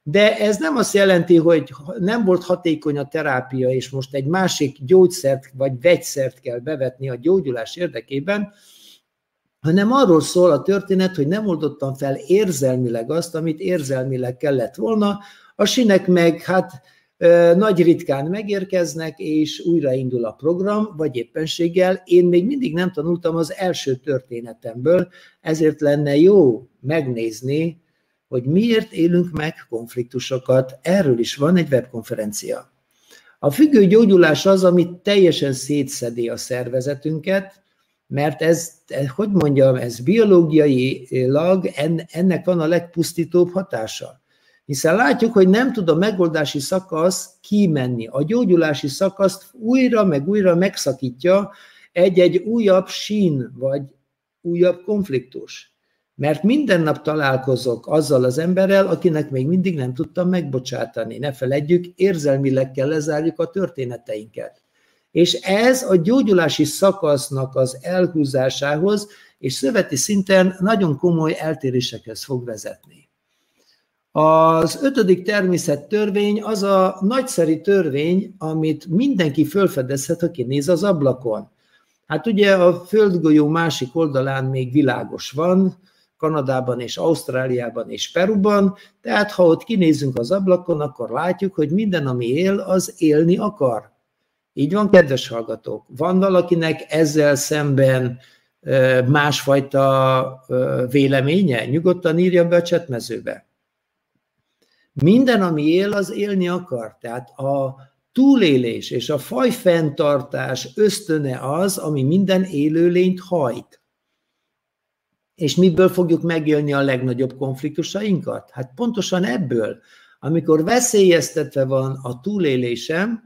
Speaker 2: De ez nem azt jelenti, hogy nem volt hatékony a terápia, és most egy másik gyógyszert vagy vegyszert kell bevetni a gyógyulás érdekében, hanem arról szól a történet, hogy nem oldottam fel érzelmileg azt, amit érzelmileg kellett volna, a sinek meg hát nagy ritkán megérkeznek, és újraindul a program, vagy éppenséggel én még mindig nem tanultam az első történetemből, ezért lenne jó megnézni, hogy miért élünk meg konfliktusokat. Erről is van egy webkonferencia. A függő gyógyulás az, ami teljesen szétszedi a szervezetünket, mert ez, hogy mondjam, ez biológiailag ennek van a legpusztítóbb hatása. Hiszen látjuk, hogy nem tud a megoldási szakasz kimenni. A gyógyulási szakaszt újra meg újra megszakítja egy újabb sín, vagy újabb konfliktus. Mert minden nap találkozok azzal az emberrel, akinek még mindig nem tudtam megbocsátani. Ne feledjük, érzelmileg kell lezárjuk a történeteinket. És ez a gyógyulási szakasznak az elhúzásához és szöveti szinten nagyon komoly eltérésekhez fog vezetni. Az 5. természettörvény az a nagyszerű törvény, amit mindenki felfedezhet, aki néz az ablakon. Hát ugye a földgolyó másik oldalán még világos van, Kanadában és Ausztráliában és Peruban, tehát ha ott kinézünk az ablakon, akkor látjuk, hogy minden, ami él, az élni akar. Így van, kedves hallgatók. Van valakinek ezzel szemben másfajta véleménye? Nyugodtan írja be a chatmezőbe. Minden, ami él, az élni akar. Tehát a túlélés és a fajfenntartás ösztöne az, ami minden élőlényt hajt. És miből fogjuk megélni a legnagyobb konfliktusainkat? Hát pontosan ebből. Amikor veszélyeztetve van a túlélésem,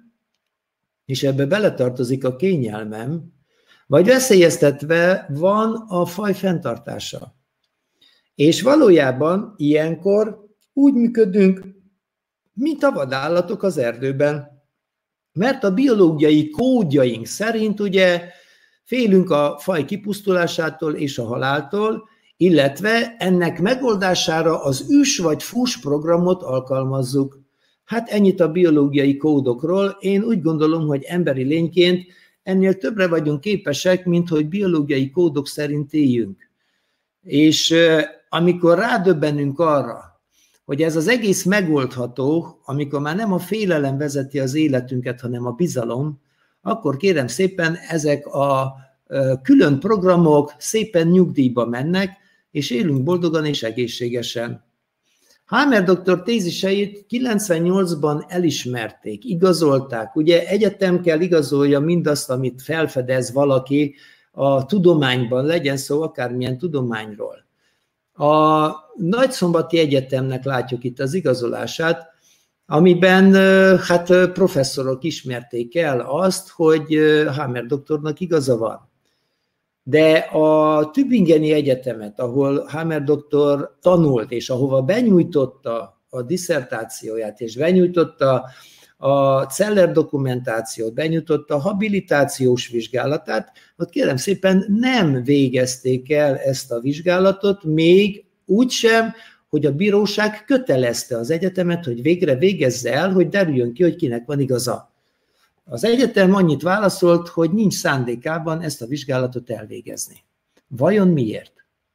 Speaker 2: és ebbe beletartozik a kényelmem, vagy veszélyeztetve van a faj fenntartása. És valójában ilyenkor úgy működünk, mint a vadállatok az erdőben. Mert a biológiai kódjaink szerint ugye félünk a faj kipusztulásától és a haláltól, illetve ennek megoldására az üs vagy fuss programot alkalmazzuk. Hát ennyit a biológiai kódokról. Én úgy gondolom, hogy emberi lényként ennél többre vagyunk képesek, mint hogy biológiai kódok szerint éljünk. És amikor rádöbbenünk arra, hogy ez az egész megoldható, amikor már nem a félelem vezeti az életünket, hanem a bizalom, akkor kérem szépen ezek a külön programok szépen nyugdíjba mennek, és élünk boldogan és egészségesen. Hamer doktor téziseit 98-ban elismerték, igazolták. Ugye egyetem kell igazolja mindazt, amit felfedez valaki a tudományban, legyen szó akármilyen tudományról. A Nagyszombati Egyetemnek látjuk itt az igazolását, amiben hát professzorok ismerték el azt, hogy Hamer doktornak igaza van. De a Tübingeni Egyetemet, ahol Hamer doktor tanult, és ahova benyújtotta a disszertációját, és benyújtotta a Celler dokumentációt, benyújtotta a habilitációs vizsgálatát, ott kérem szépen nem végezték el ezt a vizsgálatot, még úgysem, hogy a bíróság kötelezte az egyetemet, hogy végre végezze el, hogy derüljön ki, hogy kinek van igaza. Az egyetem annyit válaszolt, hogy nincs szándékában ezt a vizsgálatot elvégezni. Vajon miért?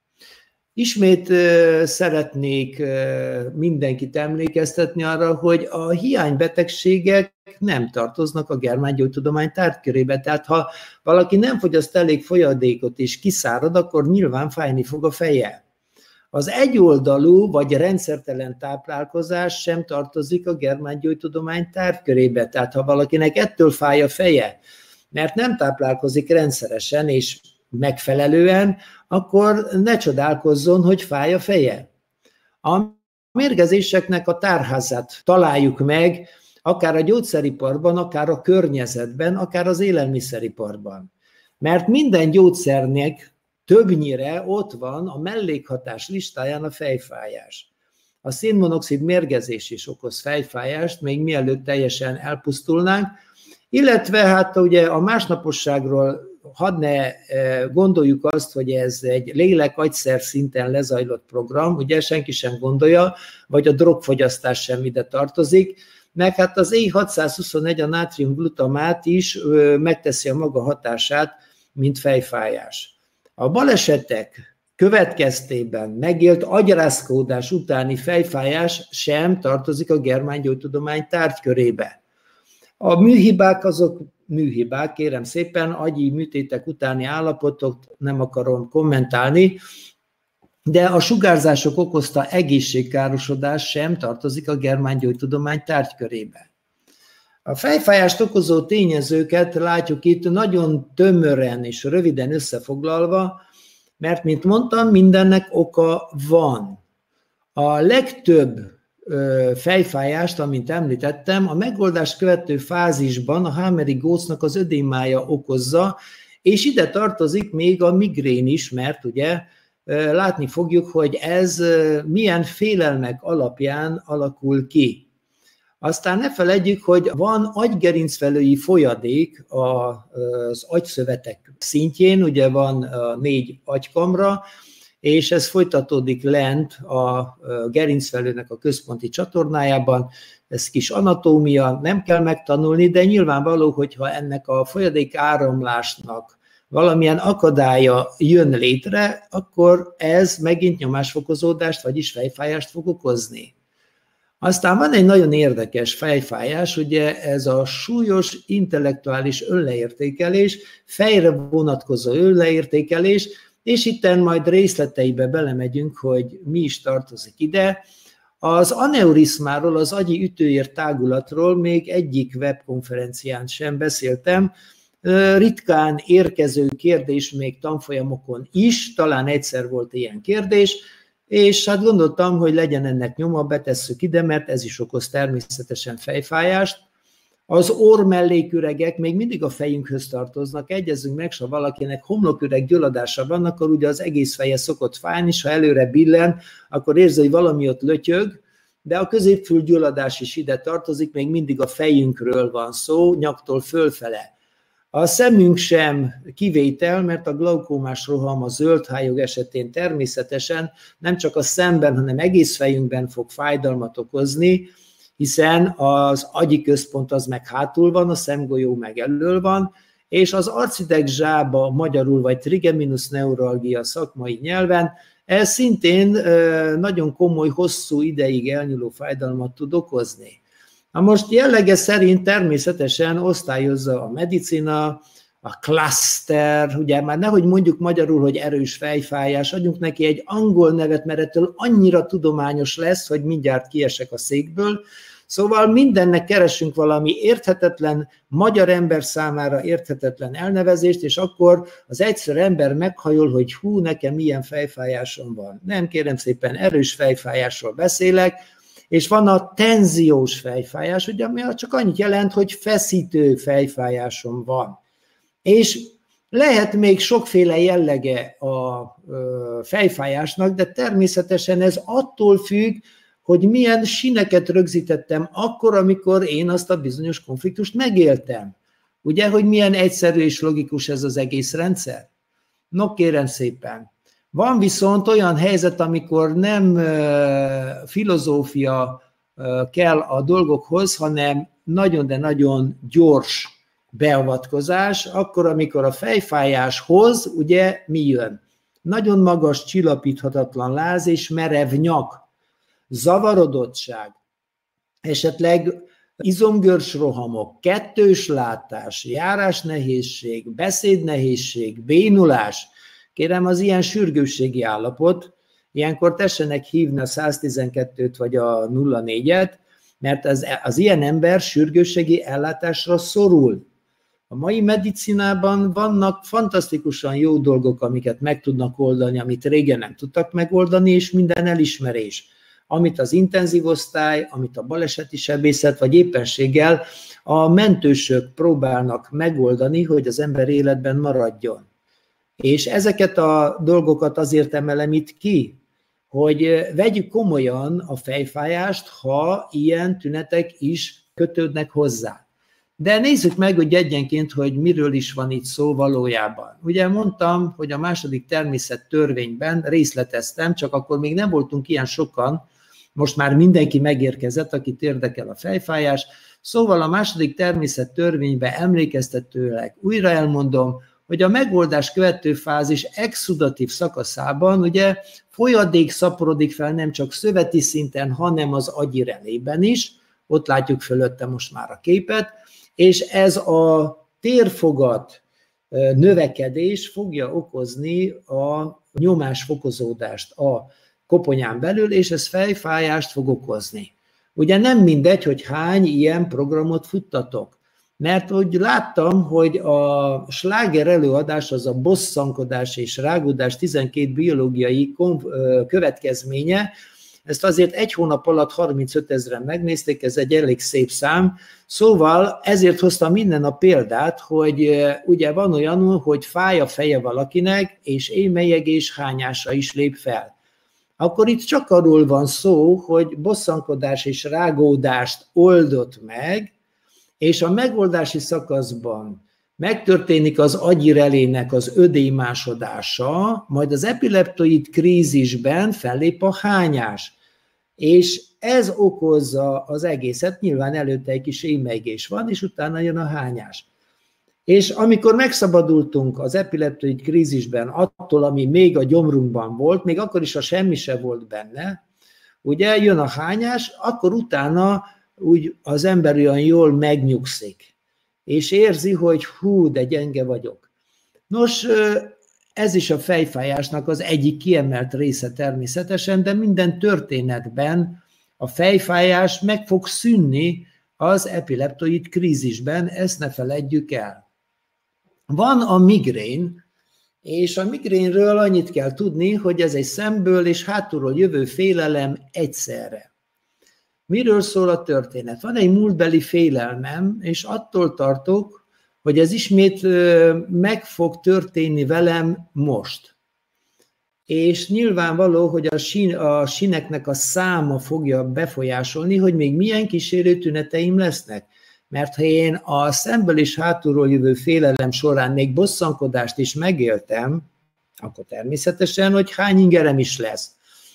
Speaker 2: Ismét szeretnék mindenkit emlékeztetni arra, hogy a hiánybetegségek nem tartoznak a germángyógytudomány tárgykörébe. Tehát ha valaki nem fogyaszt elég folyadékot és kiszárad, akkor nyilván fájni fog a feje. Az egyoldalú vagy rendszertelen táplálkozás sem tartozik a germángyógytudomány tárgykörébe. Tehát ha valakinek ettől fáj a feje, mert nem táplálkozik rendszeresen és megfelelően, akkor ne csodálkozzon, hogy fáj a feje. A mérgezéseknek a tárházát találjuk meg, akár a gyógyszeriparban, akár a környezetben, akár az élelmiszeriparban. Mert minden gyógyszernek többnyire ott van a mellékhatás listáján a fejfájás. A szénmonoxid mérgezés is okoz fejfájást, még mielőtt teljesen elpusztulnánk, illetve hát ugye a másnaposságról hadd ne gondoljuk azt, hogy ez egy lélek-agyszer szinten lezajlott program, ugye senki sem gondolja, vagy a drogfogyasztás sem ide tartozik, meg hát az E621, a nátriumglutamát is megteszi a maga hatását, mint fejfájás. A balesetek következtében megélt agyrázkódás utáni fejfájás sem tartozik a germángyógytudomány tárgykörébe. A műhibák azok műhibák, kérem szépen, agyi műtétek utáni állapotot nem akarom kommentálni, de a sugárzások okozta egészségkárosodás sem tartozik a germángyógytudomány tárgykörébe. A fejfájást okozó tényezőket látjuk itt nagyon tömören és röviden összefoglalva, mert, mint mondtam, mindennek oka van. A legtöbb fejfájást, amint említettem, a megoldást követő fázisban a Hameri gócnak az ödémája okozza, és ide tartozik még a migrén is, mert ugye látni fogjuk, hogy ez milyen félelmek alapján alakul ki. Aztán ne feledjük, hogy van agygerincvelői folyadék az agyszövetek szintjén, ugye van 4 agykamra, és ez folytatódik lent a gerincvelőnek a központi csatornájában. Ez kis anatómia, nem kell megtanulni, de nyilvánvaló, hogyha ennek a folyadék áramlásnak valamilyen akadálya jön létre, akkor ez megint nyomásfokozódást, vagyis fejfájást fog okozni. Aztán van egy nagyon érdekes fejfájás, ugye ez a súlyos intellektuális önleértékelés, fejre vonatkozó önleértékelés, és itten majd részleteibe belemegyünk, hogy mi is tartozik ide. Az aneurizmáról, az agyi ütőér tágulatról még egyik webkonferencián sem beszéltem. Ritkán érkező kérdés még tanfolyamokon is, talán egyszer volt ilyen kérdés, és hát gondoltam, hogy legyen ennek nyoma, betesszük ide, mert ez is okoz természetesen fejfájást. Az orrmelléküregek még mindig a fejünkhöz tartoznak, egyezzünk meg, ha valakinek homloküreg gyulladása van, akkor ugye az egész feje szokott fájni, és ha előre billen, akkor érzi, hogy valami ott lötyög, de a középfülgyulladás is ide tartozik, még mindig a fejünkről van szó, nyaktól fölfele. A szemünk sem kivétel, mert a glaukómás roham a zöldhályog esetén természetesen nem csak a szemben, hanem egész fejünkben fog fájdalmat okozni, hiszen az agyi központ az meg hátul van, a szemgolyó meg elől van, és az arcideg zsába magyarul, vagy trigeminus neuralgia szakmai nyelven, ez szintén nagyon komoly, hosszú ideig elnyúló fájdalmat tud okozni. Na most jellege szerint természetesen osztályozza a medicina, a cluster, ugye már nehogy mondjuk magyarul, hogy erős fejfájás, adjunk neki egy angol nevet, mert ettől annyira tudományos lesz, hogy mindjárt kiesek a székből. Szóval mindennek keresünk valami érthetetlen, magyar ember számára érthetetlen elnevezést, és akkor az egyszerű ember meghajol, hogy hú, nekem milyen fejfájásom van. Nem, kérem szépen, erős fejfájásról beszélek, és van a tenziós fejfájás, ugye, ami csak annyit jelent, hogy feszítő fejfájásom van. És lehet még sokféle jellege a fejfájásnak, de természetesen ez attól függ, hogy milyen sineket rögzítettem akkor, amikor én azt a bizonyos konfliktust megéltem. Ugye, hogy milyen egyszerű és logikus ez az egész rendszer? No, kérem szépen. Van viszont olyan helyzet, amikor nem filozófia kell a dolgokhoz, hanem nagyon, de nagyon gyors beavatkozás, akkor, amikor a fejfájáshoz, ugye, mi jön? Nagyon magas, csillapíthatatlan láz és merev nyak, zavarodottság, esetleg izomgörs rohamok, kettős látás, járásnehézség, beszédnehézség, bénulás. Kérem, az ilyen sürgősségi állapot, ilyenkor tessenek hívni a 112-t vagy a 04-et, mert az ilyen ember sürgősségi ellátásra szorul. A mai medicinában vannak fantasztikusan jó dolgok, amiket meg tudnak oldani, amit régen nem tudtak megoldani, és minden elismerés. Amit az intenzív osztály, amit a baleseti sebészet, vagy éppenséggel a mentősök próbálnak megoldani, hogy az ember életben maradjon. És ezeket a dolgokat azért emelem itt ki, hogy vegyük komolyan a fejfájást, ha ilyen tünetek is kötődnek hozzá. De nézzük meg, hogy egyenként, hogy miről is van itt szó valójában. Ugye mondtam, hogy a második természettörvényben részleteztem, csak akkor még nem voltunk ilyen sokan, most már mindenki megérkezett, akit érdekel a fejfájás. Szóval a második természettörvényben emlékeztetőleg újra elmondom, hogy a megoldás követő fázis exudatív szakaszában ugye folyadék szaporodik fel nem csak szöveti szinten, hanem az agyi relében is, ott látjuk fölötte most már a képet, és ez a térfogat növekedés fogja okozni a nyomásfokozódást a koponyán belül, és ez fejfájást fog okozni. Ugye nem mindegy, hogy hány ilyen programot futtatok, mert úgy láttam, hogy a sláger előadás az a bosszankodás és rágódás 12 biológiai következménye, ezt azért egy hónap alatt 35 000-en megnézték, ez egy elég szép szám, szóval ezért hoztam minden a példát, hogy ugye van olyan, hogy fáj a feje valakinek, és éhmelyegés, hányása is lép fel. Akkor itt csak arról van szó, hogy bosszankodás és rágódást oldott meg, és a megoldási szakaszban megtörténik az agyi relének az ödémásodása, majd az epileptoid krízisben fellép a hányás. És ez okozza az egészet, nyilván előtte egy kis éhmegés van, és utána jön a hányás. És amikor megszabadultunk az epileptoid krízisben attól, ami még a gyomrunkban volt, még akkor is, ha semmi se volt benne, ugye jön a hányás, akkor utána úgy az ember olyan jól megnyugszik, és érzi, hogy hú, de gyenge vagyok. Nos, ez is a fejfájásnak az egyik kiemelt része természetesen, de minden történetben a fejfájás meg fog szűnni az epileptoid krízisben, ezt ne feledjük el. Van a migrén, és a migrénről annyit kell tudni, hogy ez egy szemből és hátulról jövő félelem egyszerre. Miről szól a történet? Van egy múltbeli félelmem, és attól tartok, hogy ez ismét meg fog történni velem most. És nyilvánvaló, hogy a síneknek a száma fogja befolyásolni, hogy még milyen kísérő tüneteim lesznek. Mert ha én a szemből és hátulról jövő félelem során még bosszankodást is megéltem, akkor természetesen, hogy hány ingerem is lesz.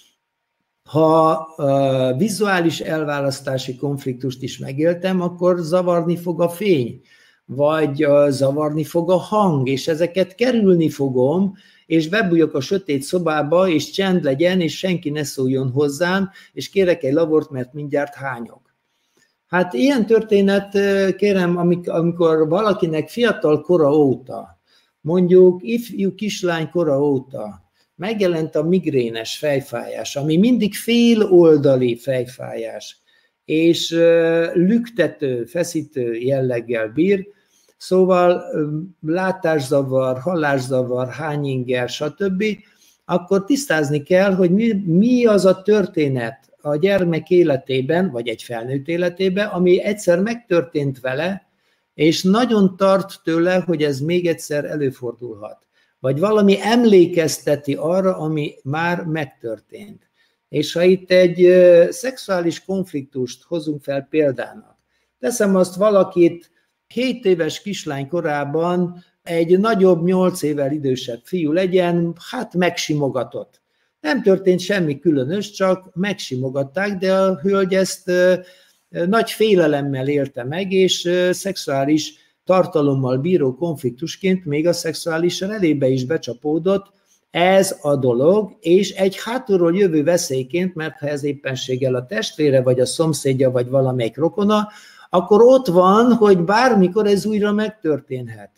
Speaker 2: Ha vizuális elválasztási konfliktust is megéltem, akkor zavarni fog a fény, vagy zavarni fog a hang, és ezeket kerülni fogom, és bebújok a sötét szobába, és csend legyen, és senki ne szóljon hozzám, és kérek egy lavort, mert mindjárt hányok. Hát ilyen történet, kérem, amikor valakinek fiatal kora óta, mondjuk ifjú kislány kora óta megjelent a migrénes fejfájás, ami mindig féloldali fejfájás, és lüktető, feszítő jelleggel bír, szóval látászavar, hallászavar, hányinger, stb., akkor tisztázni kell, hogy mi az a történet a gyermek életében, vagy egy felnőtt életében, ami egyszer megtörtént vele, és nagyon tart tőle, hogy ez még egyszer előfordulhat. Vagy valami emlékezteti arra, ami már megtörtént. És ha itt egy szexuális konfliktust hozunk fel példának, teszem azt valakit 7 éves kislány korában egy nagyobb, 8 évvel idősebb fiú legyen, hát megsimogatott. Nem történt semmi különös, csak megsimogatták, de a hölgy ezt nagy félelemmel élte meg, és szexuális tartalommal bíró konfliktusként még a szexuális relébe is becsapódott ez a dolog, és egy hátulról jövő veszélyként, mert ha ez éppenséggel a testvére, vagy a szomszédja, vagy valamelyik rokona, akkor ott van, hogy bármikor ez újra megtörténhet.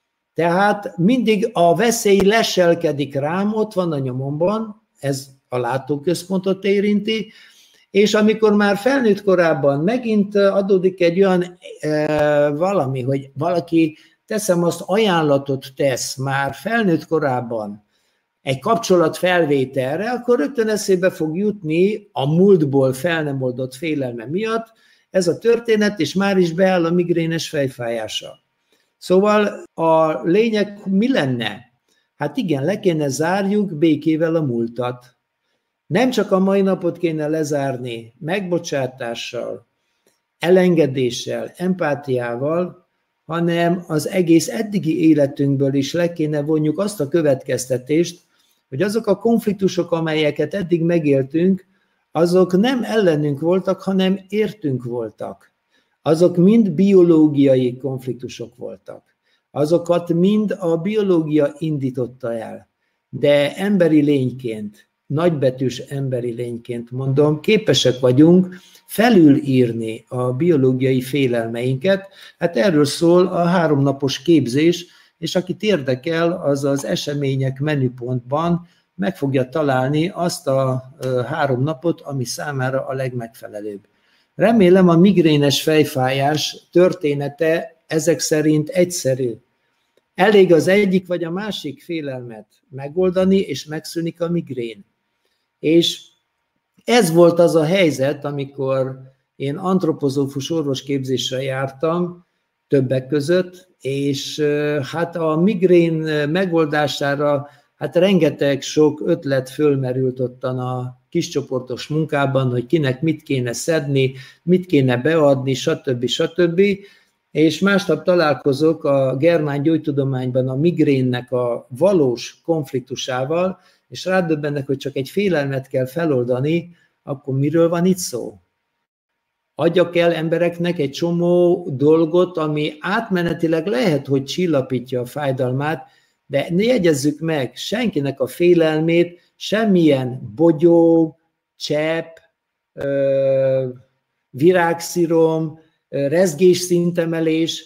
Speaker 2: Tehát mindig a veszély leselkedik rám, ott van a nyomomban, ez a látóközpontot érinti, és amikor már felnőtt korában megint adódik egy olyan valami, hogy valaki, teszem azt, ajánlatot tesz már felnőtt korában egy kapcsolat felvételre, akkor rögtön eszébe fog jutni a múltból fel nem oldott félelme miatt ez a történet, és már is beáll a migrénes fejfájása. Szóval a lényeg mi lenne? Hát igen, le kéne zárjuk békével a múltat. Nem csak a mai napot kéne lezárni megbocsátással, elengedéssel, empátiával, hanem az egész eddigi életünkből is le kéne vonjuk azt a következtetést, hogy azok a konfliktusok, amelyeket eddig megéltünk, azok nem ellenünk voltak, hanem értünk voltak. Azok mind biológiai konfliktusok voltak. Azokat mind a biológia indította el. De emberi lényként, nagybetűs emberi lényként mondom, képesek vagyunk felülírni a biológiai félelmeinket. Hát erről szól a 3 napos képzés, és akit érdekel, az az események menüpontban meg fogja találni azt a 3 napot, ami számára a legmegfelelőbb. Remélem, a migrénes fejfájás története ezek szerint egyszerű. Elég az egyik vagy a másik félelmet megoldani, és megszűnik a migrén. És ez volt az a helyzet, amikor én antropozófus orvosképzésre jártam, többek között, és hát a migrén megoldására hát rengeteg sok ötlet fölmerült ottan a kiscsoportos munkában, hogy kinek mit kéne szedni, mit kéne beadni, stb. És másnap találkozok a germán gyógytudományban a migrénnek a valós konfliktusával, és rádöbbennek, hogy csak egy félelmet kell feloldani, akkor miről van itt szó? Adjak el embereknek egy csomó dolgot, ami átmenetileg lehet, hogy csillapítja a fájdalmát, de ne jegyezzük meg, senkinek a félelmét semmilyen bogyó, csepp, virágszírom, rezgésszintemelés,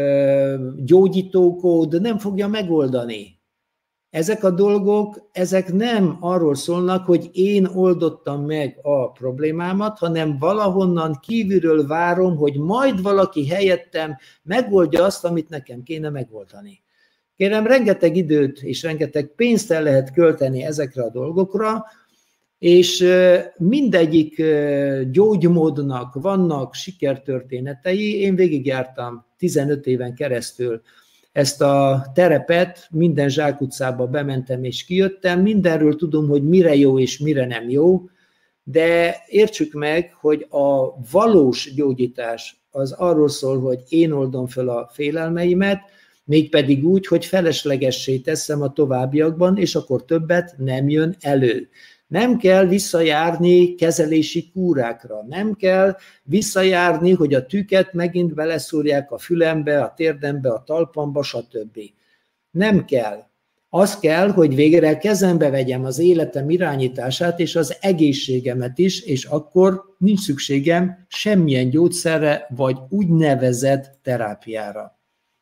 Speaker 2: gyógyítókód nem fogja megoldani. Ezek a dolgok, ezek nem arról szólnak, hogy én oldottam meg a problémámat, hanem valahonnan kívülről várom, hogy majd valaki helyettem megoldja azt, amit nekem kéne megoldani. Kérem, rengeteg időt és rengeteg pénzt el lehet költeni ezekre a dolgokra, és mindegyik gyógymódnak vannak sikertörténetei. Én végigjártam 15 éven keresztül ezt a terepet, minden zsákutcába bementem és kijöttem, mindenről tudom, hogy mire jó és mire nem jó, de értsük meg, hogy a valós gyógyítás az arról szól, hogy én oldom fel a félelmeimet, mégpedig úgy, hogy feleslegessé teszem a továbbiakban, és akkor többet nem jön elő. Nem kell visszajárni kezelési kúrákra, nem kell visszajárni, hogy a tüket megint beleszúrják a fülembe, a térdembe, a talpamba, stb. Nem kell. Az kell, hogy végre kezembe vegyem az életem irányítását és az egészségemet is, és akkor nincs szükségem semmilyen gyógyszerre vagy úgynevezett terápiára.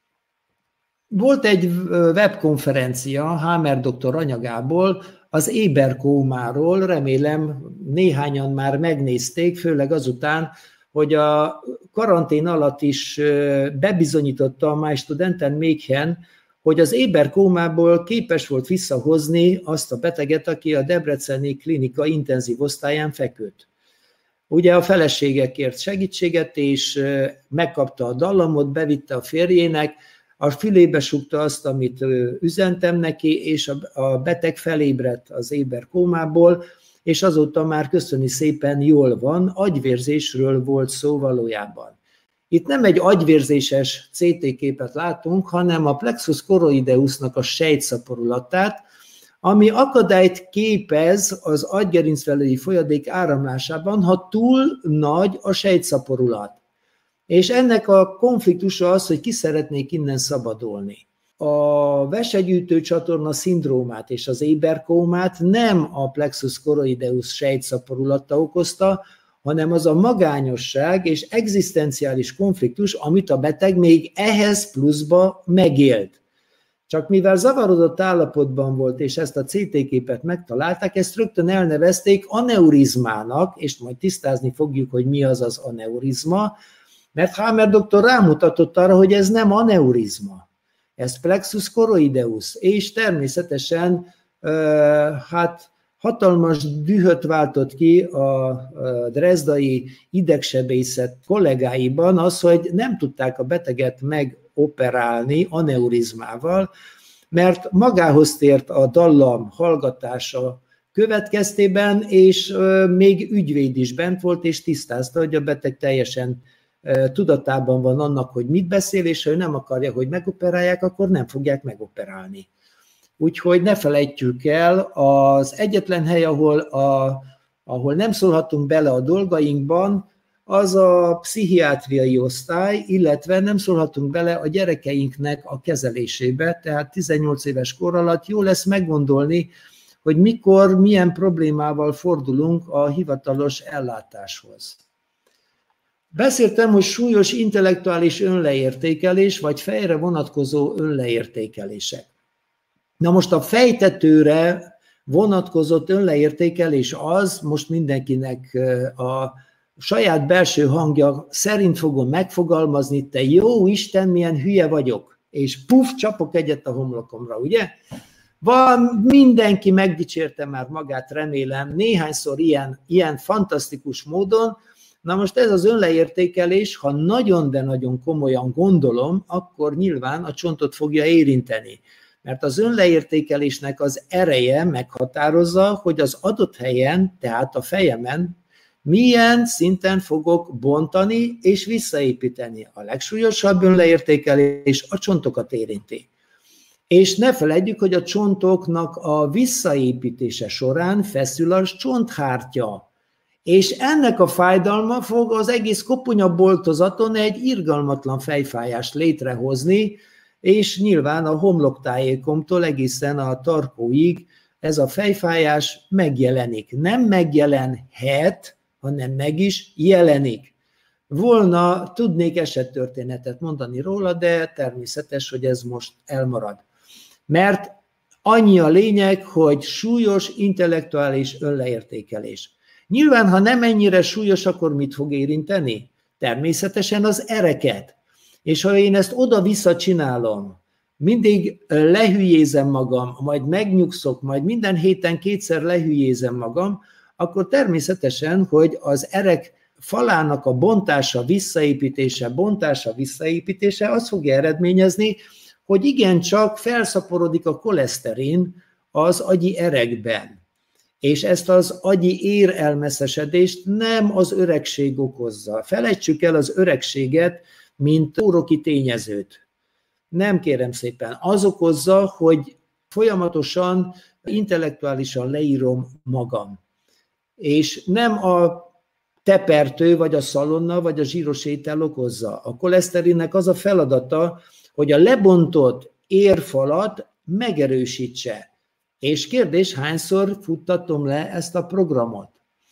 Speaker 2: Volt egy webkonferencia Hámer doktor anyagából az éberkómáról, remélem néhányan már megnézték, főleg azután, hogy a karantén alatt is bebizonyította a My Studenten Mädchen, hogy az éberkómából képes volt visszahozni azt a beteget, aki a debreceni klinika intenzív osztályán feküdt. Ugye a felesége kért segítséget, és megkapta a dallamot, bevitte a férjének, a fülébe súgta azt, amit üzentem neki, és a beteg felébredt az éberkómából, és azóta már köszöni szépen jól van, agyvérzésről volt szó valójában. Itt nem egy agyvérzéses CT képet látunk, hanem a plexus choroideusnak a sejtszaporulatát, ami akadályt képez az agygerincfelői folyadék áramlásában, ha túl nagy a sejtszaporulat. És ennek a konfliktusa az, hogy ki szeretnék innen szabadulni. A vesegyűjtő csatorna szindrómát és az éberkómát nem a plexus choroideus sejtszaporulata okozta, hanem az a magányosság és egzisztenciális konfliktus, amit a beteg még ehhez pluszba megélt. Csak mivel zavarodott állapotban volt, és ezt a CT képet megtalálták, ezt rögtön elnevezték aneurizmának, és majd tisztázni fogjuk, hogy mi az az aneurizma, mert Hámer doktor rámutatott arra, hogy ez nem aneurizma, ez plexus choroideus, és természetesen hát hatalmas dühöt váltott ki a drezdai idegsebészet kollégáiban az, hogy nem tudták a beteget megoperálni aneurizmával, mert magához tért a dallam hallgatása következtében, és még ügyvéd is bent volt, és tisztázta, hogy a beteg teljesen tudatában van annak, hogy mit beszél, és ha ő nem akarja, hogy megoperálják, akkor nem fogják megoperálni. Úgyhogy ne felejtjük el, az egyetlen hely, ahol nem szólhatunk bele a dolgainkban, az a pszichiátriai osztály, illetve nem szólhatunk bele a gyerekeinknek a kezelésébe, tehát 18 éves kor alatt jó lesz meggondolni, hogy mikor, milyen problémával fordulunk a hivatalos ellátáshoz. Beszéltem, hogy súlyos intellektuális önleértékelés, vagy fejre vonatkozó önleértékelések. Na most a fejtetőre vonatkozott önleértékelés az, most mindenkinek a saját belső hangja szerint fogom megfogalmazni, te jó Isten, milyen hülye vagyok, és puf, csapok egyet a homlokomra, ugye? Mindenki megdicsérte már magát, remélem, néhányszor ilyen fantasztikus módon. Na most ez az önleértékelés, ha nagyon, de nagyon komolyan gondolom, akkor nyilván a csontot fogja érinteni. Mert az önleértékelésnek az ereje meghatározza, hogy az adott helyen, tehát a fejemen, milyen szinten fogok bontani és visszaépíteni. A legsúlyosabb önleértékelés a csontokat érinti. És ne feledjük, hogy a csontoknak a visszaépítése során feszül a csonthártya. És ennek a fájdalma fog az egész koponyaboltozaton egy irgalmatlan fejfájást létrehozni, és nyilván a homloktájékomtól egészen a tarkóig ez a fejfájás megjelenik. Nem megjelenhet, hanem meg is jelenik. Tudnék esettörténetet mondani róla, de természetes, hogy ez most elmarad. Mert annyi a lényeg, hogy súlyos intellektuális önleértékelés. Nyilván, ha nem ennyire súlyos, akkor mit fog érinteni? Természetesen az ereket. És ha én ezt oda-vissza csinálom, mindig lehülyézem magam, majd megnyugszok, majd minden héten 2-szer lehülyézem magam, akkor természetesen, hogy az erek falának a bontása, visszaépítése, az fogja eredményezni, hogy igencsak felszaporodik a koleszterin az agyi erekben. És ezt az agyi érelmeszesedést nem az öregség okozza. Felejtsük el az öregséget, mint óroki tényezőt. Nem, kérem szépen, az okozza, hogy folyamatosan intellektuálisan leírom magam. És nem a tepertő, vagy a szalonna, vagy a zsíros étel okozza. A koleszterinnek az a feladata, hogy a lebontott érfalat megerősítse. És kérdés, hányszor futtatom le ezt a programot?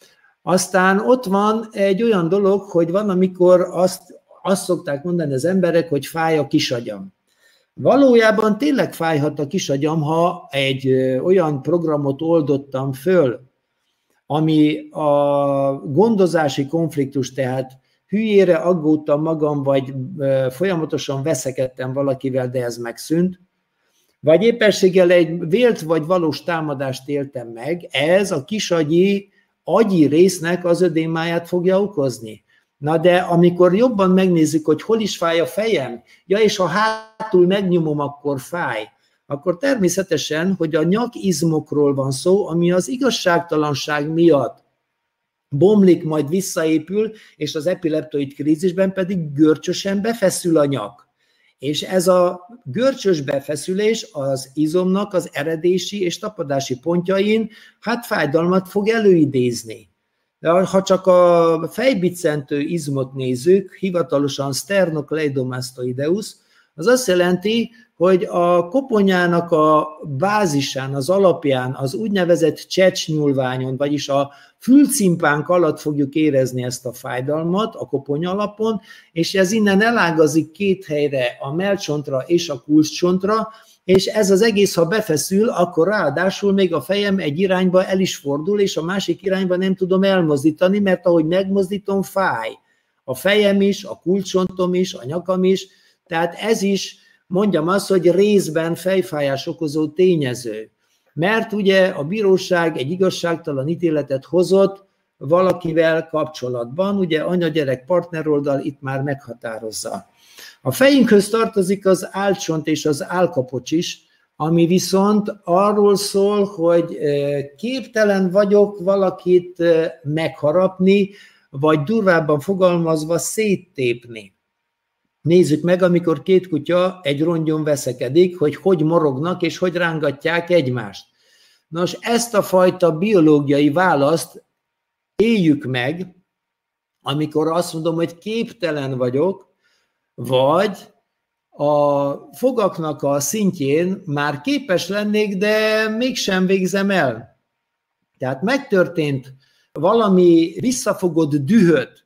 Speaker 2: Aztán ott van egy olyan dolog, hogy van, amikor azt szokták mondani az emberek, hogy fáj a kisagyam. Valójában tényleg fájhat a kisagyam, ha egy olyan programot oldottam föl, ami a gondozási konfliktus, tehát hülyére aggódtam magam, vagy folyamatosan veszekedtem valakivel, de ez megszűnt, vagy éppenséggel egy vélt vagy valós támadást éltem meg, ez a kisagyi résznek az ödémáját fogja okozni. Na de amikor jobban megnézzük, hogy hol is fáj a fejem, ja és ha hátul megnyomom, akkor fáj, akkor természetesen, hogy a nyakizmokról van szó, ami az igazságtalanság miatt bomlik, majd visszaépül, és az epileptoid krízisben pedig görcsösen befeszül a nyak. És ez a görcsös befeszülés az izomnak az eredési és tapadási pontjain fájdalmat fog előidézni. De ha csak a fejbiccentő izmot nézzük, hivatalosan sternocleidomastoideus, az azt jelenti, hogy a koponyának a bázisán, az alapján, az úgynevezett csecsnyúlványon, vagyis a fülcimpánk alatt fogjuk érezni ezt a fájdalmat a koponya alapon, és ez innen elágazik 2 helyre, a mellcsontra és a kulcscsontra, és ez az egész, ha befeszül, akkor ráadásul még a fejem egy irányba el is fordul, és a másik irányba nem tudom elmozdítani, mert ahogy megmozdítom, fáj. A fejem is, a kulcscsontom is, a nyakam is, tehát ez is, mondjam azt, hogy részben fejfájás okozó tényező. Mert ugye a bíróság egy igazságtalan ítéletet hozott valakivel kapcsolatban, ugye anya-gyerek partneroldal itt már meghatározza. A fejünkhöz tartozik az álcsont és az állkapocs is, ami viszont arról szól, hogy képtelen vagyok valakit megharapni, vagy durvábban fogalmazva széttépni. Nézzük meg, amikor két kutya egy rongyon veszekedik, hogy morognak és hogy rángatják egymást. Nos, ezt a fajta biológiai választ éljük meg, amikor azt mondom, hogy képtelen vagyok, vagy a fogaknak a szintjén már képes lennék, de mégsem végzem el. Tehát megtörtént valami visszafogott dühöt,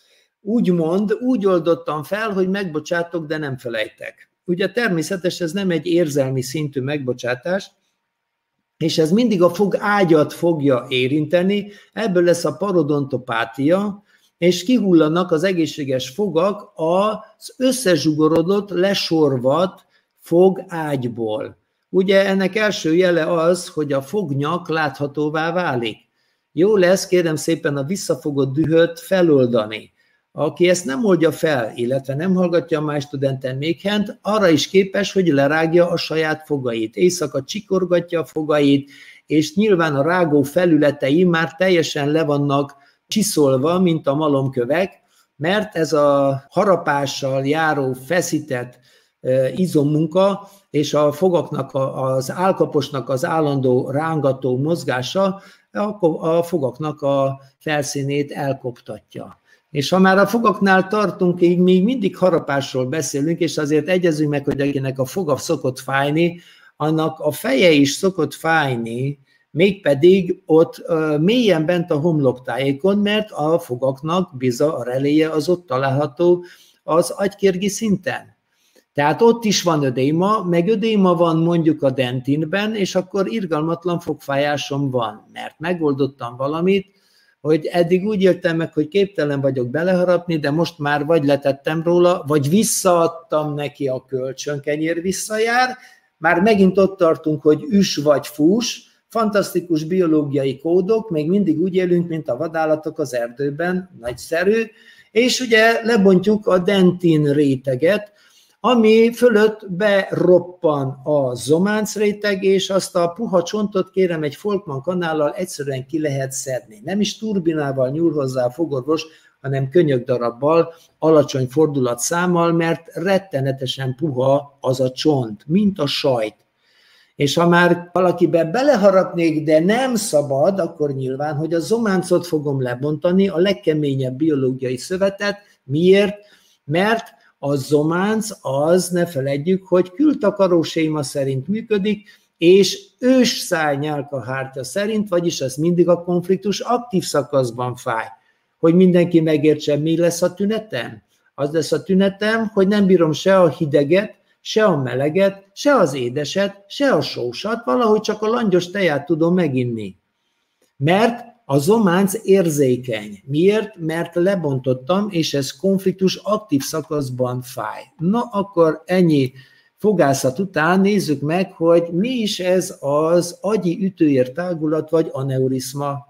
Speaker 2: úgymond úgy oldottam fel, hogy megbocsátok, de nem felejtek. Ugye természetesen ez nem egy érzelmi szintű megbocsátás, és ez mindig a fog ágyat fogja érinteni, ebből lesz a parodontopátia, és kihullanak az egészséges fogak az összezsugorodott, lesorvadt fogágyból. Ugye ennek első jele az, hogy a fognyak láthatóvá válik. Jó lesz, kérem szépen, a visszafogott dühöt feloldani. Aki ezt nem oldja fel, illetve nem hallgatja a májstudenten méghent, arra is képes, hogy lerágja a saját fogait. Éjszaka csikorgatja a fogait, és nyilván a rágó felületei már teljesen le vannak csiszolva, mint a malomkövek, mert ez a harapással járó feszített izommunka, és a fogaknak, az állkaposnak az állandó rángató mozgása a fogaknak a felszínét elkoptatja. És ha már a fogaknál tartunk, így még mindig harapásról beszélünk, és azért egyezünk meg, hogy akinek a foga szokott fájni, annak a feje is szokott fájni, mégpedig ott mélyen bent a homloktájékon, mert a fogaknak biza a reléje az ott található az agykérgi szinten. Tehát ott is van ödéma, meg ödéma van mondjuk a dentinben, és akkor irgalmatlan fogfájásom van, mert megoldottam valamit, hogy eddig úgy éltem meg, hogy képtelen vagyok beleharapni, de most már vagy letettem róla, vagy visszaadtam neki a kölcsönkenyér visszajár, már megint ott tartunk, hogy üs vagy fús, fantasztikus biológiai kódok, még mindig úgy élünk, mint a vadállatok az erdőben, nagyszerű, és ugye lebontjuk a dentin réteget, ami fölött beroppan a zománc réteg, és azt a puha csontot kérem egy Folkman kanállal egyszerűen ki lehet szedni. Nem is turbinával nyúl hozzá a fogorvos, hanem könyökdarabbal, alacsony fordulatszámmal, mert rettenetesen puha az a csont, mint a sajt. És ha már valakibe beleharapnék, de nem szabad, akkor nyilván, hogy a zománcot fogom lebontani, a legkeményebb biológiai szövetet. Miért? Mert a zománc az, ne feledjük, hogy kültakaró séma szerint működik, és ősszáj-nyálkahártya szerint, vagyis az mindig a konfliktus aktív szakaszban fáj. Hogy mindenki megértse, mi lesz a tünetem? Az lesz a tünetem, hogy nem bírom se a hideget, se a meleget, se az édeset, se a sósat, valahogy csak a langyos teját tudom meginni. Mert a zománc érzékeny. Miért? Mert lebontottam, és ez konfliktus aktív szakaszban fáj. Na, akkor ennyi fogászat után nézzük meg, hogy mi is ez az agyi ütőér tágulat, vagy aneurizma.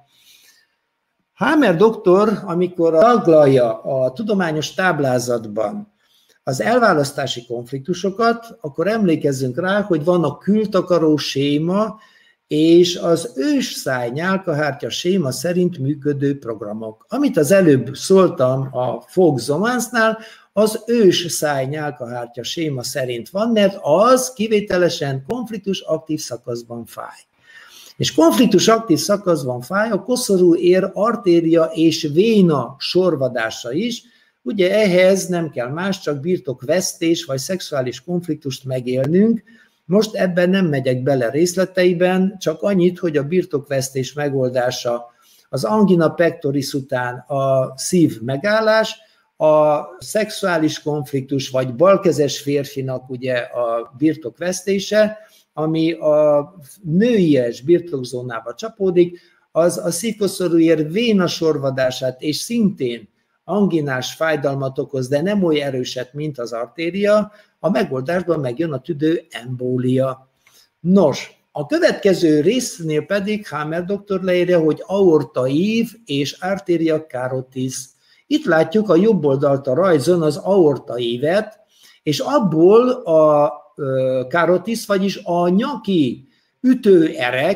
Speaker 2: Hamer doktor, amikor taglalja a tudományos táblázatban az elválasztási konfliktusokat, akkor emlékezzünk rá, hogy van a kültakaró séma, és az ősszáj-nyálkahártya séma szerint működő programok. Amit az előbb szóltam a fogzománcnál, az ősszáj-nyálkahártya séma szerint van, mert az kivételesen konfliktus aktív szakaszban fáj. És konfliktus aktív szakaszban fáj a koszorú ér artéria és véna sorvadása is. Ugye ehhez nem kell más, csak birtokvesztés vagy szexuális konfliktust megélnünk. Most ebben nem megyek bele részleteiben, csak annyit, hogy a birtokvesztés megoldása az angina pectoris után a szív megállás, a szexuális konfliktus vagy balkezes férfinak ugye a birtokvesztése, ami a nőies birtokzónába csapódik, az a szívkoszorúér véna sorvadását és szintén anginás fájdalmat okoz, de nem olyan erőset, mint az artéria, a megoldásban megjön a tüdő embólia. Nos, a következő résznél pedig Hamer doktor leírja, hogy aortaív és arteria carotis. Itt látjuk a jobb oldalt a rajzon az aortaívet, és abból a carotis, vagyis a nyaki ütőerek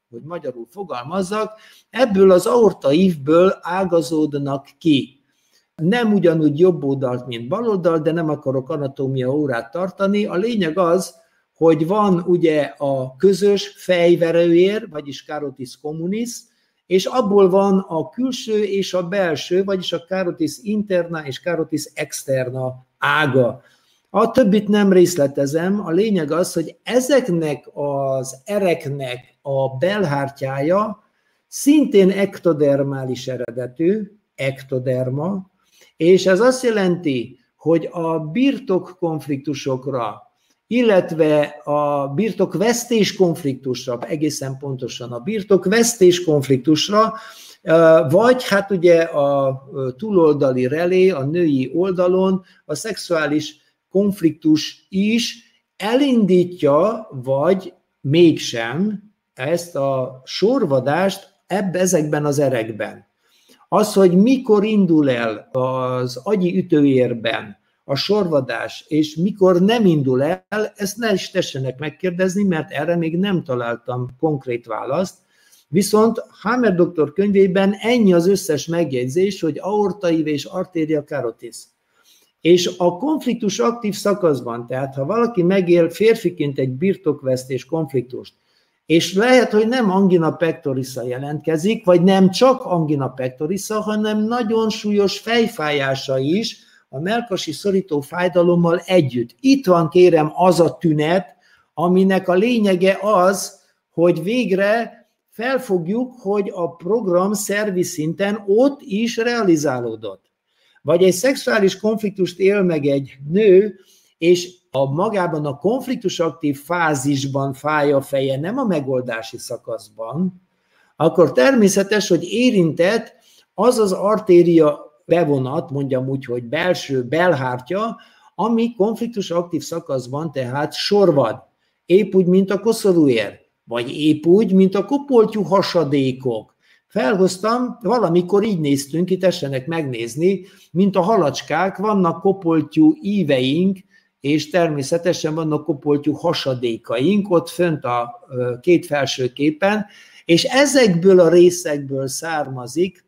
Speaker 2: hogy magyarul fogalmazzak, ebből az aortaívből ágazódnak ki. Nem ugyanúgy jobb oldalt, mint bal oldalt, de nem akarok anatómia órát tartani. A lényeg az, hogy van ugye a közös fejverőér, vagyis carotis communis, és abból van a külső és a belső, vagyis a carotis interna és carotis externa ága. A többit nem részletezem, a lényeg az, hogy ezeknek az ereknek a belhártyája szintén ektodermális eredetű, ektoderma, és ez azt jelenti, hogy a birtokkonfliktusokra, illetve a birtokvesztés konfliktusra, egészen pontosan a birtokvesztés konfliktusra, vagy hát ugye a túloldali relé, a női oldalon a szexuális konfliktus is elindítja, vagy mégsem ezt a sorvadást ezekben az erekben. Az, hogy mikor indul el az agyi ütőérben a sorvadás, és mikor nem indul el, ezt ne is tessenek megkérdezni, mert erre még nem találtam konkrét választ. Viszont Hammer doktor könyvében ennyi az összes megjegyzés, hogy aortaív és artéria carotis. És a konfliktus aktív szakaszban, tehát ha valaki megél férfiként egy birtokvesztés konfliktust, és lehet, hogy nem angina pectorisa jelentkezik, vagy nem csak angina pectorisa, hanem nagyon súlyos fejfájása is, a mellkasi szorító fájdalommal együtt. Itt van, kérem, az a tünet, aminek a lényege az, hogy végre felfogjuk, hogy a program szervi szinten ott is realizálódott. Vagy egy szexuális konfliktust él meg egy nő, és magában a konfliktus aktív fázisban fáj a feje, nem a megoldási szakaszban, akkor természetes, hogy érintett az az artéria bevonat, mondjam úgy, hogy belső belhártya, ami konfliktus aktív szakaszban tehát sorvad. Épp úgy, mint a koszorúér, vagy épp úgy, mint a kopoltyú hasadékok. Felhoztam, valamikor így néztünk, itt tessenek megnézni, mint a halacskák, vannak kopoltyú íveink, és természetesen vannak kopoltyú hasadékaink, ott fönt a két felső képen, és ezekből a részekből származik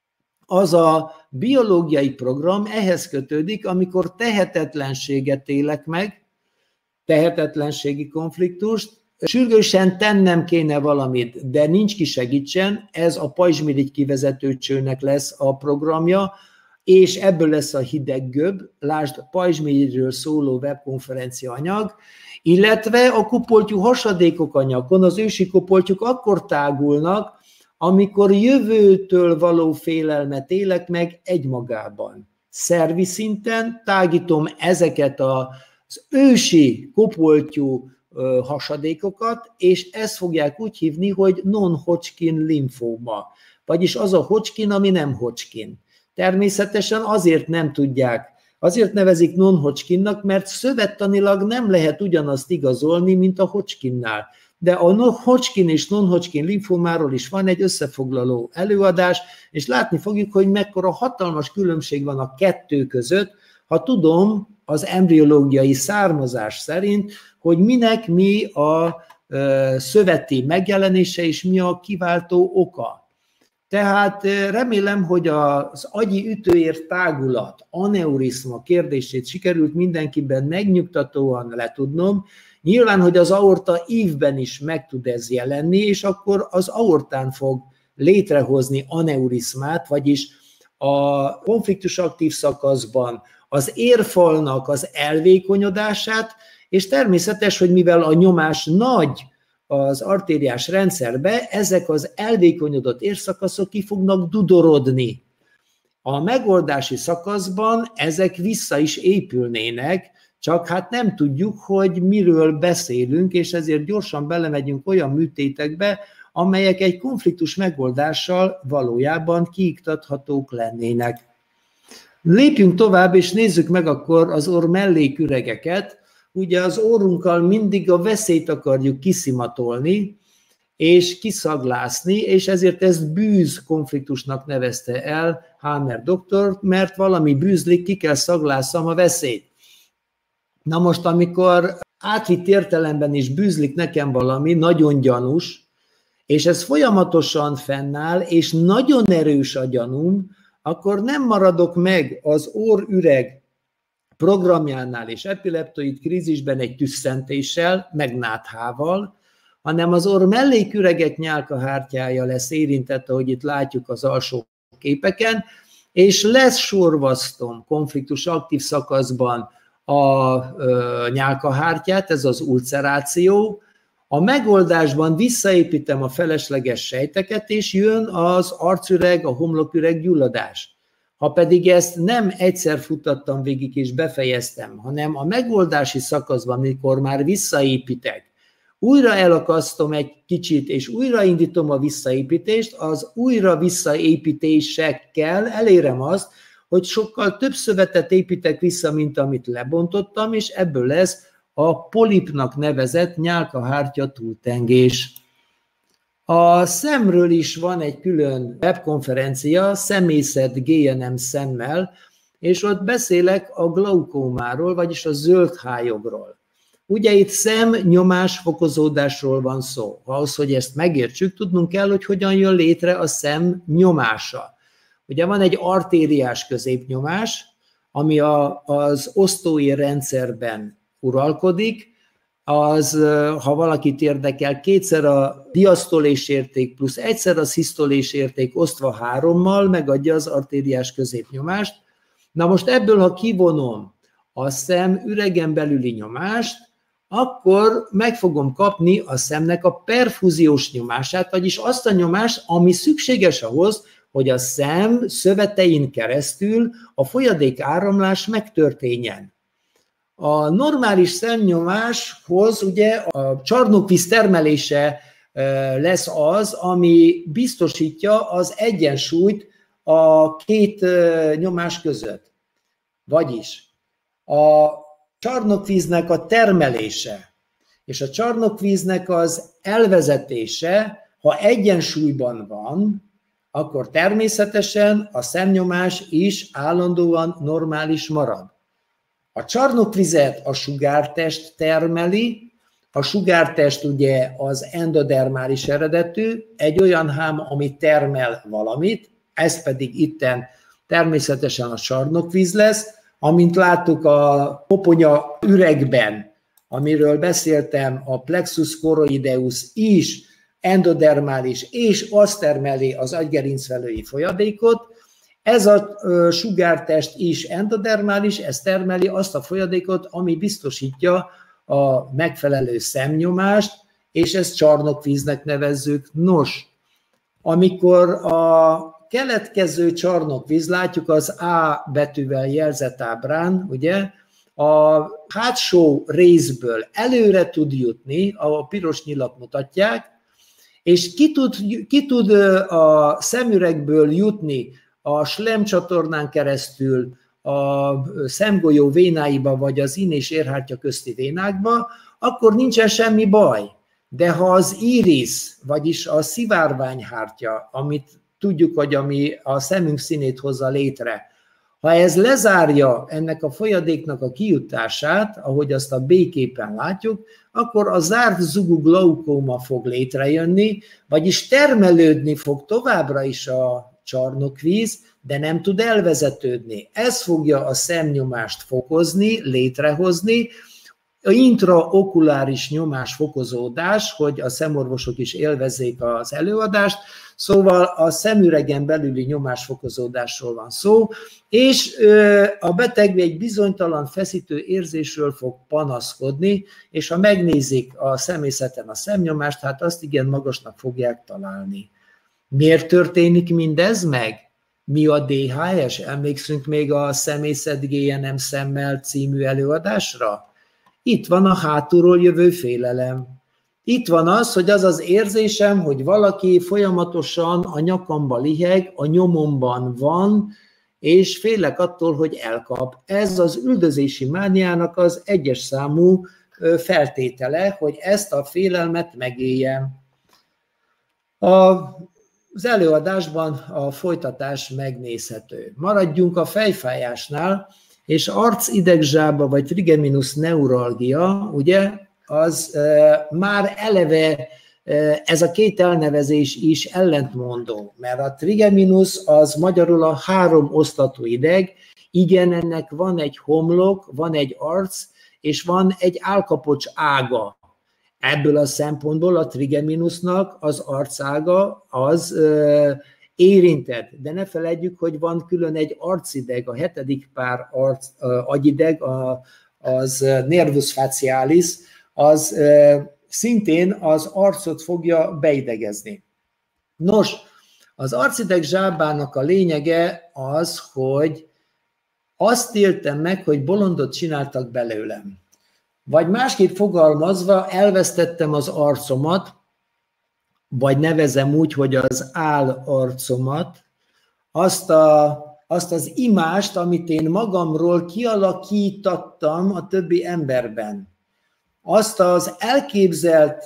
Speaker 2: az a biológiai program, ehhez kötődik, amikor tehetetlenséget élek meg, tehetetlenségi konfliktust, sürgősen tennem kéne valamit, de nincs ki segítsen, ez a pajzsmirigy kivezető csőnek lesz a programja, és ebből lesz a hideg gömb, lásd pajzsmirigyről szóló webkonferencia anyag, illetve a kopoltyú hasadékok anyagon, az ősi kopoltyúk akkor tágulnak, amikor jövőtől való félelmet élek meg egymagában. Szervi szinten tágítom ezeket az ősi kopoltyú hasadékokat, és ezt fogják úgy hívni, hogy non-Hodgkin limfóma, vagyis az a Hodgkin, ami nem Hodgkin. Természetesen azért nem tudják, azért nevezik non-Hodgkinnak, mert szövettanilag nem lehet ugyanazt igazolni, mint a Hodgkinnál. De a Hodgkin és non-Hodgkin limfómáról is van egy összefoglaló előadás, és látni fogjuk, hogy mekkora hatalmas különbség van a kettő között, ha tudom az embriológiai származás szerint, hogy minek mi a szöveti megjelenése és mi a kiváltó oka. Tehát remélem, hogy az agyi ütőér tágulat, aneurizma kérdését sikerült mindenkiben megnyugtatóan letudnom. Nyilván, hogy az aorta ívben is meg tud ez jelenni, és akkor az aortán fog létrehozni aneurizmát, vagyis a konfliktus aktív szakaszban az érfalnak az elvékonyodását, és természetes, hogy mivel a nyomás nagy az artériás rendszerbe, ezek az elvékonyodott érszakaszok ki fognak dudorodni. A megoldási szakaszban ezek vissza is épülnének, csak hát nem tudjuk, hogy miről beszélünk, és ezért gyorsan belemegyünk olyan műtétekbe, amelyek egy konfliktus megoldással valójában kiiktathatók lennének. Lépjünk tovább, és nézzük meg akkor az orr melléküregeket. Ugye az orrunkkal mindig a veszélyt akarjuk kiszimatolni, és kiszaglászni, és ezért ezt bűz konfliktusnak nevezte el Hammer doktor, mert valami bűzlik, ki kell szaglásszam a veszélyt. Na most, amikor átvitt értelemben is bűzlik nekem valami, nagyon gyanús, és ez folyamatosan fennáll, és nagyon erős a gyanúm, akkor nem maradok meg az orrüreg programjánál és epileptoid krízisben egy tüsszentéssel, meg náthával, hanem az orr melléküregek nyálkahártyája lesz érintett, ahogy itt látjuk az alsó képeken, és lesorvasztom konfliktus aktív szakaszban a nyálkahártyát, ez az ulceráció. A megoldásban visszaépítem a felesleges sejteket, és jön az arcüreg, a homloküreg gyulladás. Ha pedig ezt nem egyszer futtattam végig és befejeztem, hanem a megoldási szakaszban, amikor már visszaépítek, újra elakasztom egy kicsit, és újraindítom a visszaépítést, az újra visszaépítésekkel elérem azt, hogy sokkal több szövetet építek vissza, mint amit lebontottam, és ebből lesz a polipnak nevezett nyálkahártya túltengés. A szemről is van egy külön webkonferencia, Szemészet GNM szemmel, és ott beszélek a glaukómáról, vagyis a zöldhályogról. Ugye itt szemnyomás fokozódásról van szó. Ahhoz, hogy ezt megértsük, tudnunk kell, hogy hogyan jön létre a szem nyomása. Ugye van egy artériás középnyomás, ami az osztóér rendszerben uralkodik, az, ha valakit érdekel, kétszer a diasztolés érték plusz egyszer a szisztolés érték osztva 3-mal megadja az artériás középnyomást. Na most ebből, ha kivonom a szem üregen belüli nyomást, akkor meg fogom kapni a szemnek a perfúziós nyomását, vagyis azt a nyomást, ami szükséges ahhoz, hogy a szem szövetein keresztül a folyadék áramlás megtörténjen. A normális szemnyomáshoz ugye a csarnokvíz termelése lesz az, ami biztosítja az egyensúlyt a két nyomás között. Vagyis a csarnokvíznek a termelése és a csarnokvíznek az elvezetése, ha egyensúlyban van, akkor természetesen a szemnyomás is állandóan normális marad. A csarnokvizet a sugártest termeli, a sugártest ugye az endodermális eredetű, egy olyan hám, ami termel valamit, ez pedig itten természetesen a csarnokvíz lesz, amint láttuk a koponya üregben, amiről beszéltem, a plexus choroideus is endodermális, és azt termeli az agygerincvelői folyadékot. Ez a sugártest is endodermális, ez termeli azt a folyadékot, ami biztosítja a megfelelő szemnyomást, és ezt csarnokvíznek nevezzük. Nos, amikor a keletkező csarnokvíz, látjuk az A betűvel jelzett ábrán, ugye, a hátsó részből előre tud jutni, a piros nyilak mutatják, és ki tud a szemüregből jutni a Schlemm csatornán keresztül a szemgolyó vénáiba, vagy az ín és érhártya közti vénákba, akkor nincsen semmi baj. De ha az íris, vagyis a szivárványhártya, amit tudjuk, hogy ami a szemünk színét hozza létre, ha ez lezárja ennek a folyadéknak a kijutását, ahogy azt a B-képen látjuk, akkor a zárt zugú glaukóma fog létrejönni, vagyis termelődni fog továbbra is a csarnokvíz, de nem tud elvezetődni. Ez fogja a szemnyomást fokozni, létrehozni, a intraokuláris nyomás fokozódás, hogy a szemorvosok is élvezzék az előadást, szóval a szemüregen belüli nyomásfokozódásról van szó, és a beteg egy bizonytalan, feszítő érzésről fog panaszkodni, és ha megnézik a szemészeten a szemnyomást, hát azt igen magasnak fogják találni. Miért történik mindez meg? Mi a DHS? Emlékszünk még a Szemészet GNM szemmel című előadásra? Itt van a hátulról jövő félelem. Itt van az, hogy az az érzésem, hogy valaki folyamatosan a nyakamba liheg, a nyomomban van, és félek attól, hogy elkap. Ez az üldözési mániának az egyes számú feltétele, hogy ezt a félelmet megéljem. Az előadásban a folytatás megnézhető. Maradjunk a fejfájásnál, és arcidegzsába vagy trigeminus neuralgia, ugye, az már eleve ez a két elnevezés is ellentmondó, mert a trigeminus az magyarul a 3 osztatú ideg, igen, ennek van egy homlok, van egy arc, és van egy állkapocs ága. Ebből a szempontból a trigeminusnak az arcága az érintett, de ne feledjük, hogy van külön egy arcideg, a 7. pár agyideg, az nervus facialis, az szintén az arcot fogja beidegezni. Nos, az arcideg zsábának a lényege az, hogy azt éltem meg, hogy bolondot csináltak belőlem. Vagy másképp fogalmazva, elvesztettem az arcomat, vagy nevezem úgy, hogy az állarcomat, azt az imást, amit én magamról kialakítottam a többi emberben. Azt az elképzelt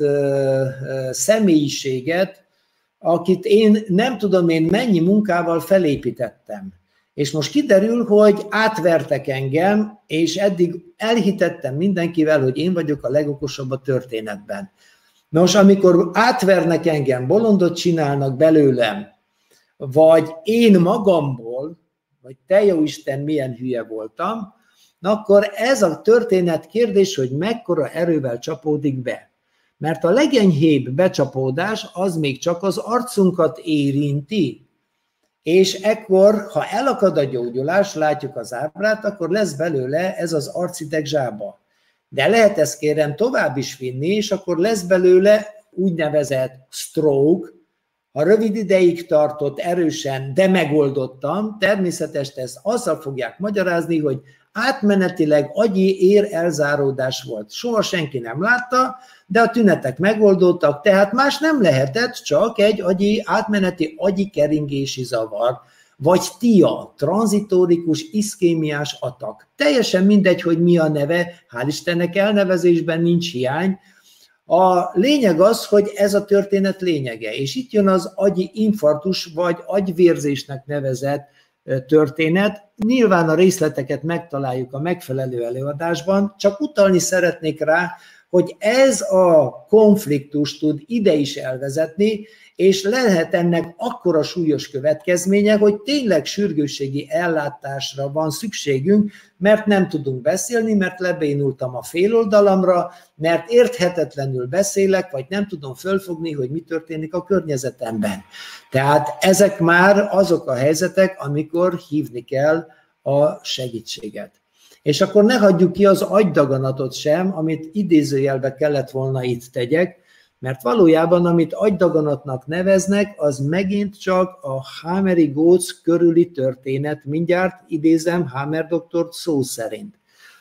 Speaker 2: személyiséget, akit én nem tudom én mennyi munkával felépítettem. És most kiderül, hogy átvertek engem, és eddig elhitettem mindenkivel, hogy én vagyok a legokosabb a történetben. Nos, amikor átvernek engem, bolondot csinálnak belőlem, vagy én magamból, vagy te jó Isten, milyen hülye voltam, akkor ez a történet kérdés, hogy mekkora erővel csapódik be. Mert a legenyhébb becsapódás az még csak az arcunkat érinti, és ekkor, ha elakad a gyógyulás, látjuk az ábrát, akkor lesz belőle ez az arcideg zsába. De lehet ezt kérem tovább is vinni, és akkor lesz belőle úgynevezett stroke, ha rövid ideig tartott erősen, de megoldottam, természetesen ezt azzal fogják magyarázni, hogy átmenetileg agyi érelzáródás volt. Soha senki nem látta, de a tünetek megoldódtak, tehát más nem lehetett, csak egy átmeneti agyi keringési zavar, vagy TIA, tranzitórikus iszkémiás atak. Teljesen mindegy, hogy mi a neve, hál' Istennek elnevezésben nincs hiány. A lényeg az, hogy ez a történet lényege, és itt jön az agyi infarktus, vagy agyvérzésnek nevezett történet. Nyilván a részleteket megtaláljuk a megfelelő előadásban, csak utalni szeretnék rá, hogy ez a konfliktus tud ide is elvezetni, és lehet ennek akkora súlyos következménye, hogy tényleg sürgősségi ellátásra van szükségünk, mert nem tudunk beszélni, mert lebénultam a féloldalamra, mert érthetetlenül beszélek, vagy nem tudom fölfogni, hogy mi történik a környezetemben. Tehát ezek már azok a helyzetek, amikor hívni kell a segítséget. És akkor ne hagyjuk ki az agydaganatot sem, amit idézőjelbe kellett volna itt tegyek, mert valójában, amit agydaganatnak neveznek, az megint csak a Hameri-Gócz körüli történet, mindjárt idézem Hamer doktort szó szerint.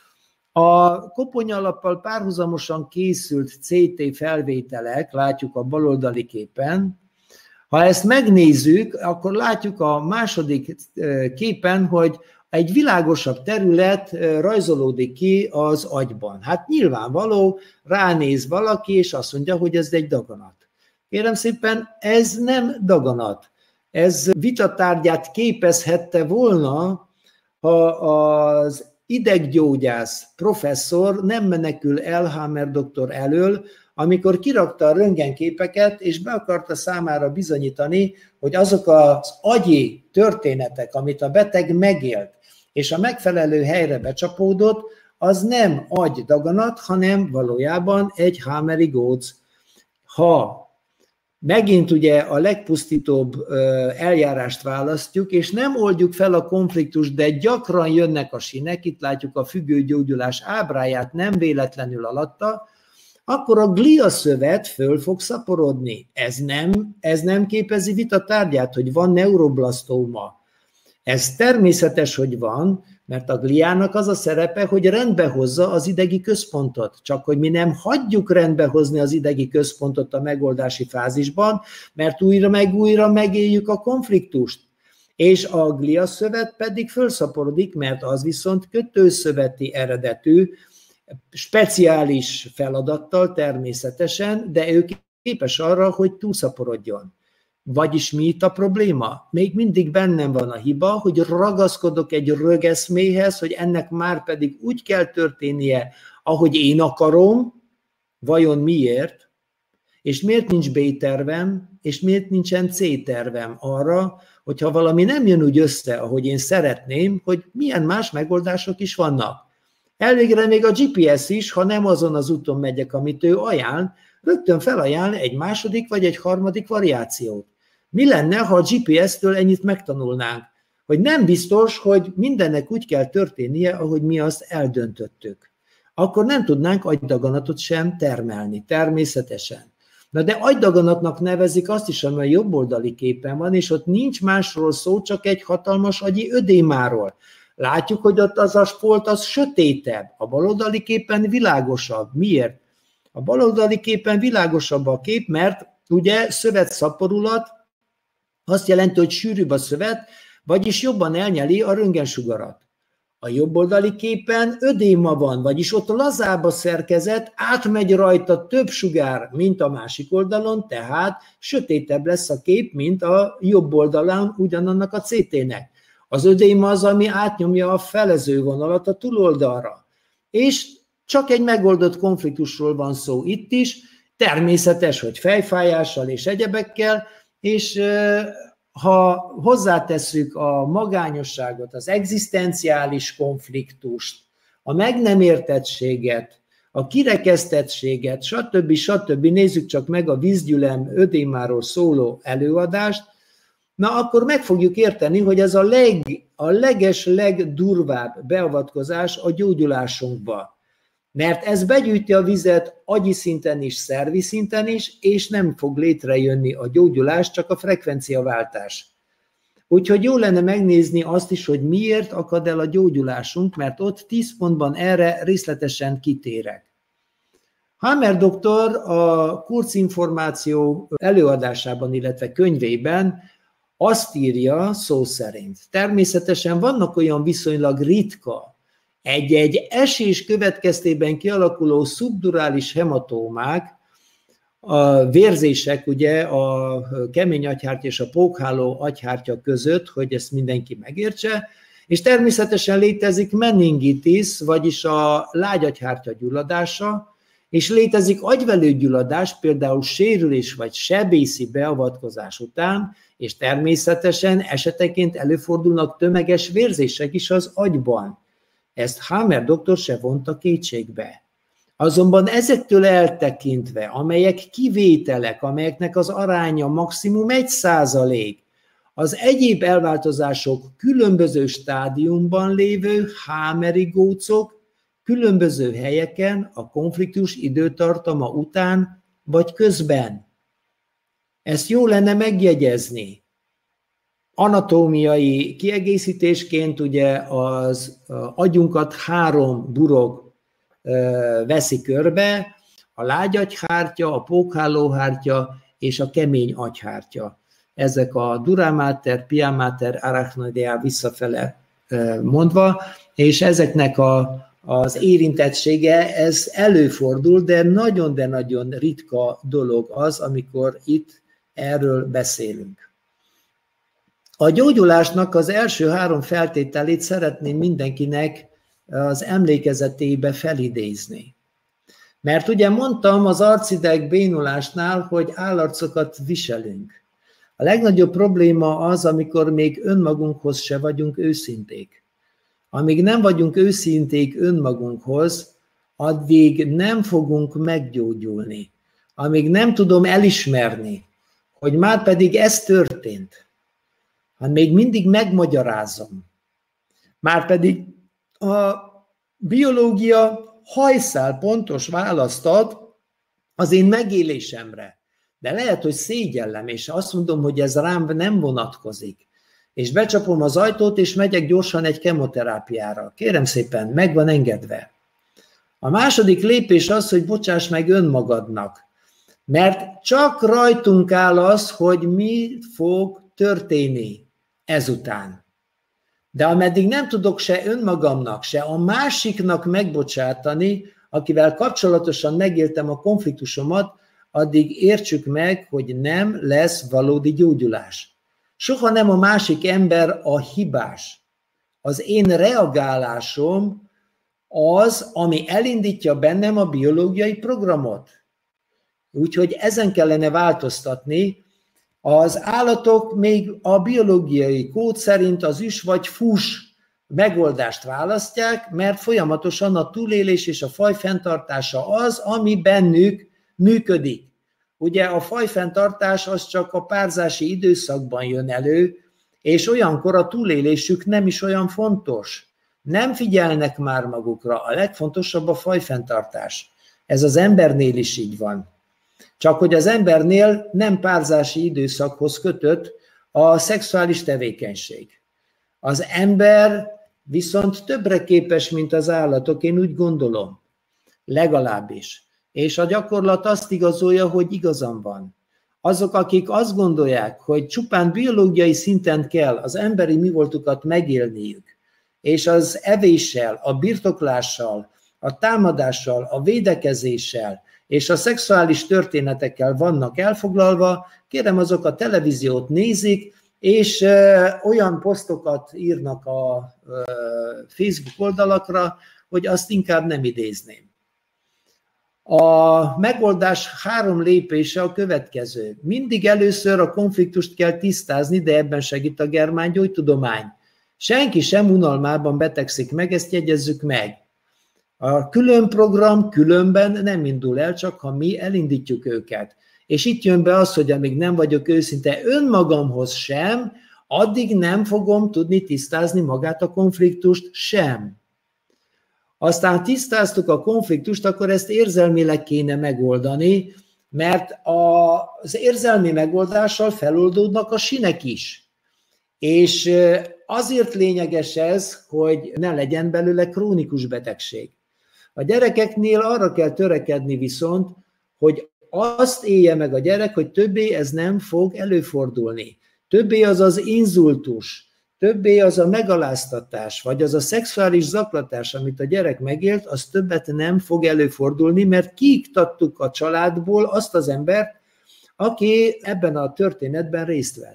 Speaker 2: A koponyalappal párhuzamosan készült CT felvételek, látjuk a baloldali képen, ha ezt megnézzük, akkor látjuk a második képen, hogy egy világosabb terület rajzolódik ki az agyban. Hát nyilvánvaló, ránéz valaki, és azt mondja, hogy ez egy daganat. Kérem szépen, ez nem daganat. Ez vitatárgyát képezhette volna, ha az ideggyógyász professzor nem menekül el Hamer doktor elől, amikor kirakta a röntgenképeket, és be akarta számára bizonyítani, hogy azok az agyi történetek, amit a beteg megélt, és a megfelelő helyre becsapódott, az nem agydaganat, hanem valójában egy Hameri-Gócz. Ha megint ugye a legpusztítóbb eljárást választjuk, és nem oldjuk fel a konfliktust, de gyakran jönnek a sínek, itt látjuk a függőgyógyulás ábráját, nem véletlenül alatta, akkor a gliaszövet föl fog szaporodni. Ez nem képezi vita tárgyát, hogy van neuroblasztóma. Ez természetes, hogy van, mert a gliának az a szerepe, hogy rendbe hozza az idegi központot. Csak hogy mi nem hagyjuk rendbe hozni az idegi központot a megoldási fázisban, mert újra meg újra megéljük a konfliktust. És a gliaszövet pedig fölszaporodik, mert az viszont kötőszöveti eredetű, speciális feladattal természetesen, de ő képes arra, hogy túlszaporodjon. Vagyis mi itt a probléma? Még mindig bennem van a hiba, hogy ragaszkodok egy rögeszméhez, hogy ennek már pedig úgy kell történnie, ahogy én akarom, vajon miért? És miért nincs B-tervem, és miért nincsen C-tervem arra, hogyha valami nem jön úgy össze, ahogy én szeretném, hogy milyen más megoldások is vannak. Elvégre még a GPS is, ha nem azon az úton megyek, amit ő ajánl, rögtön felajánl egy második vagy egy harmadik variációt. Mi lenne, ha a GPS-től ennyit megtanulnánk? Hogy nem biztos, hogy mindennek úgy kell történnie, ahogy mi azt eldöntöttük. Akkor nem tudnánk agydaganatot sem termelni, természetesen. Na de agydaganatnak nevezik azt is, ami a jobboldali képen van, és ott nincs másról szó, csak egy hatalmas agyi ödémáról. Látjuk, hogy ott az a folt az sötétebb, a baloldali képen világosabb. Miért? A baloldali képen világosabb a kép, mert ugye szövetszaporulat azt jelenti, hogy sűrűbb a szövet, vagyis jobban elnyeli a röntgensugarat. A jobboldali képen ödéma van, vagyis ott lazább a szerkezet, átmegy rajta több sugár, mint a másik oldalon, tehát sötétebb lesz a kép, mint a jobb oldalán ugyanannak a CT-nek. Az ödéma az, ami átnyomja a felező vonalat a túloldalra. És csak egy megoldott konfliktusról van szó itt is, természetes, hogy fejfájással és egyebekkel, és ha hozzátesszük a magányosságot, az egzisztenciális konfliktust, a meg nem értettséget, a kirekesztettséget, stb. Nézzük csak meg a vízgyülem ödémáról szóló előadást, na akkor meg fogjuk érteni, hogy ez a legdurvább beavatkozás a gyógyulásunkba. Mert ez begyűjti a vizet agyi szinten is, szervi szinten is, és nem fog létrejönni a gyógyulás, csak a frekvenciaváltás. Úgyhogy jó lenne megnézni azt is, hogy miért akad el a gyógyulásunk, mert ott 10 pontban erre részletesen kitérek. Hammer doktor a kurzinformáció előadásában, illetve könyvében azt írja szó szerint. Természetesen vannak olyan viszonylag ritka, egy-egy esés következtében kialakuló szubdurális hematómák, a vérzések ugye a kemény agyhártya és a pókháló agyhártya között, hogy ezt mindenki megértse, és természetesen létezik meningitis, vagyis a lágyagyhártya gyulladása, és létezik agyvelőgyulladás, például sérülés vagy sebészi beavatkozás után, és természetesen esetenként előfordulnak tömeges vérzések is az agyban. Ezt Hammer doktor se vonta kétségbe. Azonban ezektől eltekintve, amelyek kivételek, amelyeknek az aránya maximum 1%, az egyéb elváltozások különböző stádiumban lévő Hammeri gócok különböző helyeken a konfliktus időtartama után vagy közben. Ezt jó lenne megjegyezni. Anatómiai kiegészítésként ugye az agyunkat 3 burok veszi körbe, a lágyagyhártya, a pókhálóhártya és a kemény agyhártya. Ezek a dura mater, pia mater, arachnoidea visszafele mondva, és ezeknek az érintettsége, ez előfordul, de nagyon ritka dolog az, amikor itt erről beszélünk. A gyógyulásnak az első 3 feltételét szeretném mindenkinek az emlékezetébe felidézni. Mert ugye mondtam az arcideg bénulásnál, hogy állarcokat viselünk. A legnagyobb probléma az, amikor még önmagunkhoz se vagyunk őszinték. Amíg nem vagyunk őszinték önmagunkhoz, addig nem fogunk meggyógyulni. Amíg nem tudom elismerni, hogy már pedig ez történt, hanem még mindig megmagyarázom. Márpedig a biológia hajszál pontos választ ad az én megélésemre. De lehet, hogy szégyellem, és azt mondom, hogy ez rám nem vonatkozik. És becsapom az ajtót, és megyek gyorsan egy kemoterápiára. Kérem szépen, meg van engedve. A második lépés az, hogy bocsáss meg önmagadnak. Mert csak rajtunk áll az, hogy mi fog történni ezután. De ameddig nem tudok se önmagamnak, se a másiknak megbocsátani, akivel kapcsolatosan megéltem a konfliktusomat, addig értsük meg, hogy nem lesz valódi gyógyulás. Soha nem a másik ember a hibás. Az én reagálásom az, ami elindítja bennem a biológiai programot. Úgyhogy ezen kellene változtatni. Az állatok még a biológiai kód szerint az üs vagy fús megoldást választják, mert folyamatosan a túlélés és a faj fenntartása az, ami bennük működik. Ugye a fajfenntartás az csak a párzási időszakban jön elő, és olyankor a túlélésük nem is olyan fontos. Nem figyelnek már magukra, a legfontosabb a fajfenntartás. Ez az embernél is így van. Csak hogy az embernél nem párzási időszakhoz kötött a szexuális tevékenység. Az ember viszont többre képes, mint az állatok, én úgy gondolom. Legalábbis. És a gyakorlat azt igazolja, hogy igazam van. Azok, akik azt gondolják, hogy csupán biológiai szinten kell az emberi mivoltukat megélniük, és az evéssel, a birtoklással, a támadással, a védekezéssel és a szexuális történetekkel vannak elfoglalva, kérem, azok a televíziót nézik, és olyan posztokat írnak a Facebook oldalakra, hogy azt inkább nem idézném. A megoldás 3 lépése a következő. Mindig először a konfliktust kell tisztázni, de ebben segít a germángyógytudomány. Senki sem unalmában betegszik meg, ezt jegyezzük meg. A külön program különben nem indul el, csak ha mi elindítjuk őket. És itt jön be az, hogy amíg nem vagyok őszinte önmagamhoz sem, addig nem fogom tudni tisztázni magát a konfliktust sem. Aztán tisztáztuk a konfliktust, akkor ezt érzelmileg kéne megoldani, mert az érzelmi megoldással feloldódnak a sinek is. És azért lényeges ez, hogy ne legyen belőle krónikus betegség. A gyerekeknél arra kell törekedni viszont, hogy azt élje meg a gyerek, hogy többé ez nem fog előfordulni. Többé az az inzultus, többé az a megaláztatás, vagy az a szexuális zaklatás, amit a gyerek megélt, az többet nem fog előfordulni, mert kiiktattuk a családból azt az embert, aki ebben a történetben részt vett.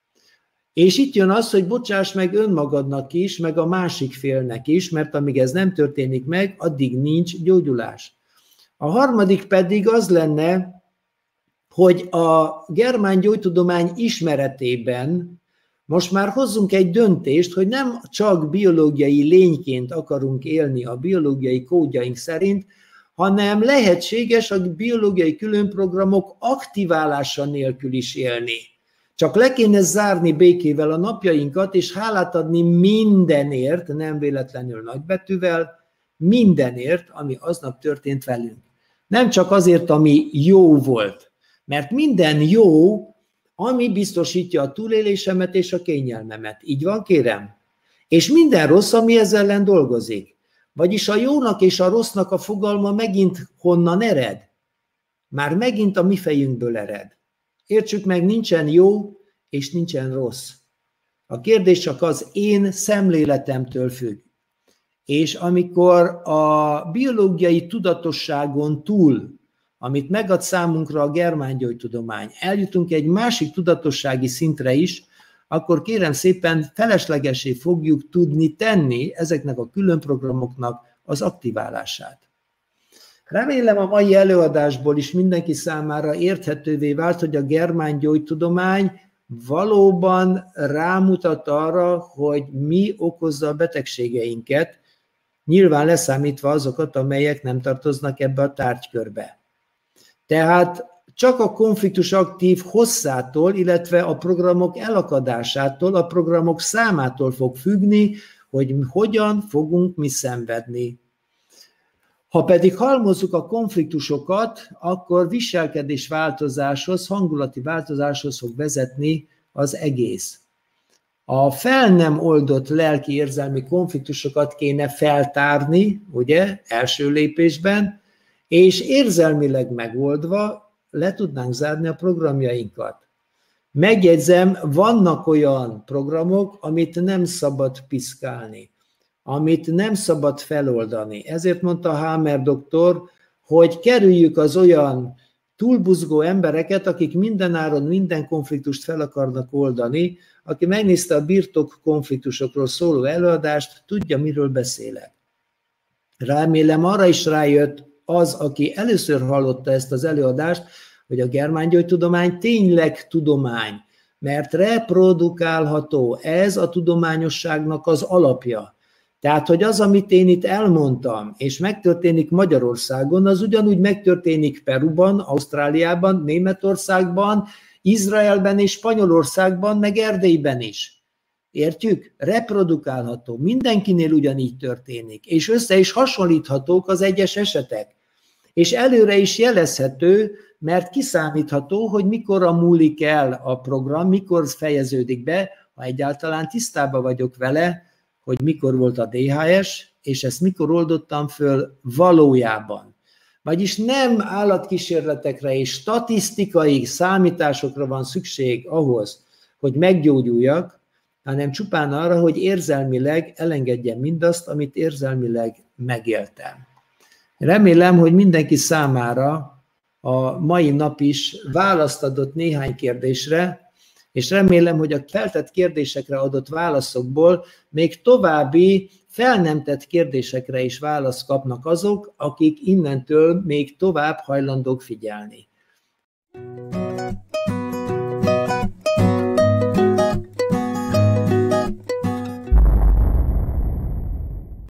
Speaker 2: És itt jön az, hogy bocsáss meg önmagadnak is, meg a másik félnek is, mert amíg ez nem történik meg, addig nincs gyógyulás. A harmadik pedig az lenne, hogy a germángyógytudomány ismeretében most már hozzunk egy döntést, hogy nem csak biológiai lényként akarunk élni a biológiai kódjaink szerint, hanem lehetséges a biológiai különprogramok aktiválása nélkül is élni. Csak le kéne zárni békével a napjainkat, és hálát adni mindenért, nem véletlenül nagybetűvel, mindenért, ami aznap történt velünk. Nem csak azért, ami jó volt, mert minden jó, ami biztosítja a túlélésemet és a kényelmemet. Így van, kérem? És minden rossz, ami ezzel ellen dolgozik. Vagyis a jónak és a rossznak a fogalma megint honnan ered? Már megint a mi fejünkből ered. Értsük meg, nincsen jó és nincsen rossz. A kérdés csak az én szemléletemtől függ. És amikor a biológiai tudatosságon túl, amit megad számunkra a germángyógytudomány, eljutunk egy másik tudatossági szintre is, akkor kérem szépen feleslegesé fogjuk tudni tenni ezeknek a különprogramoknak az aktiválását. Remélem a mai előadásból is mindenki számára érthetővé vált, hogy a germángyógytudomány valóban rámutat arra, hogy mi okozza a betegségeinket, nyilván leszámítva azokat, amelyek nem tartoznak ebbe a tárgykörbe. Tehát csak a konfliktus aktív hosszától, illetve a programok elakadásától, a programok számától fog függni, hogy hogyan fogunk mi szenvedni. Ha pedig halmozzuk a konfliktusokat, akkor viselkedés változáshoz, hangulati változáshoz fog vezetni az egész. A fel nem oldott lelki érzelmi konfliktusokat kéne feltárni, ugye, első lépésben, és érzelmileg megoldva le tudnánk zárni a programjainkat. Megjegyzem, vannak olyan programok, amit nem szabad piszkálni, amit nem szabad feloldani. Ezért mondta Hamer doktor, hogy kerüljük az olyan túlbuzgó embereket, akik mindenáron minden konfliktust fel akarnak oldani. Aki megnézte a birtok konfliktusokról szóló előadást, tudja, miről beszélek. Remélem arra is rájött, az, aki először hallotta ezt az előadást, hogy a germángyógytudomány tényleg tudomány, mert reprodukálható, ez a tudományosságnak az alapja. Tehát, hogy az, amit én itt elmondtam, és megtörténik Magyarországon, az ugyanúgy megtörténik Peruban, Ausztráliában, Németországban, Izraelben és Spanyolországban, meg Erdélyben is. Értjük? Reprodukálható. Mindenkinél ugyanígy történik, és össze is hasonlíthatók az egyes esetek. És előre is jelezhető, mert kiszámítható, hogy mikorra múlik el a program, mikor fejeződik be, ha egyáltalán tisztában vagyok vele, hogy mikor volt a DHS, és ezt mikor oldottam föl valójában. Vagyis nem állatkísérletekre és statisztikai számításokra van szükség ahhoz, hogy meggyógyuljak, hanem csupán arra, hogy érzelmileg elengedjem mindazt, amit érzelmileg megéltem. Remélem, hogy mindenki számára a mai nap is választ adott néhány kérdésre, és remélem, hogy a feltett kérdésekre adott válaszokból még további fel nem tett kérdésekre is választ kapnak azok, akik innentől még tovább hajlandók figyelni.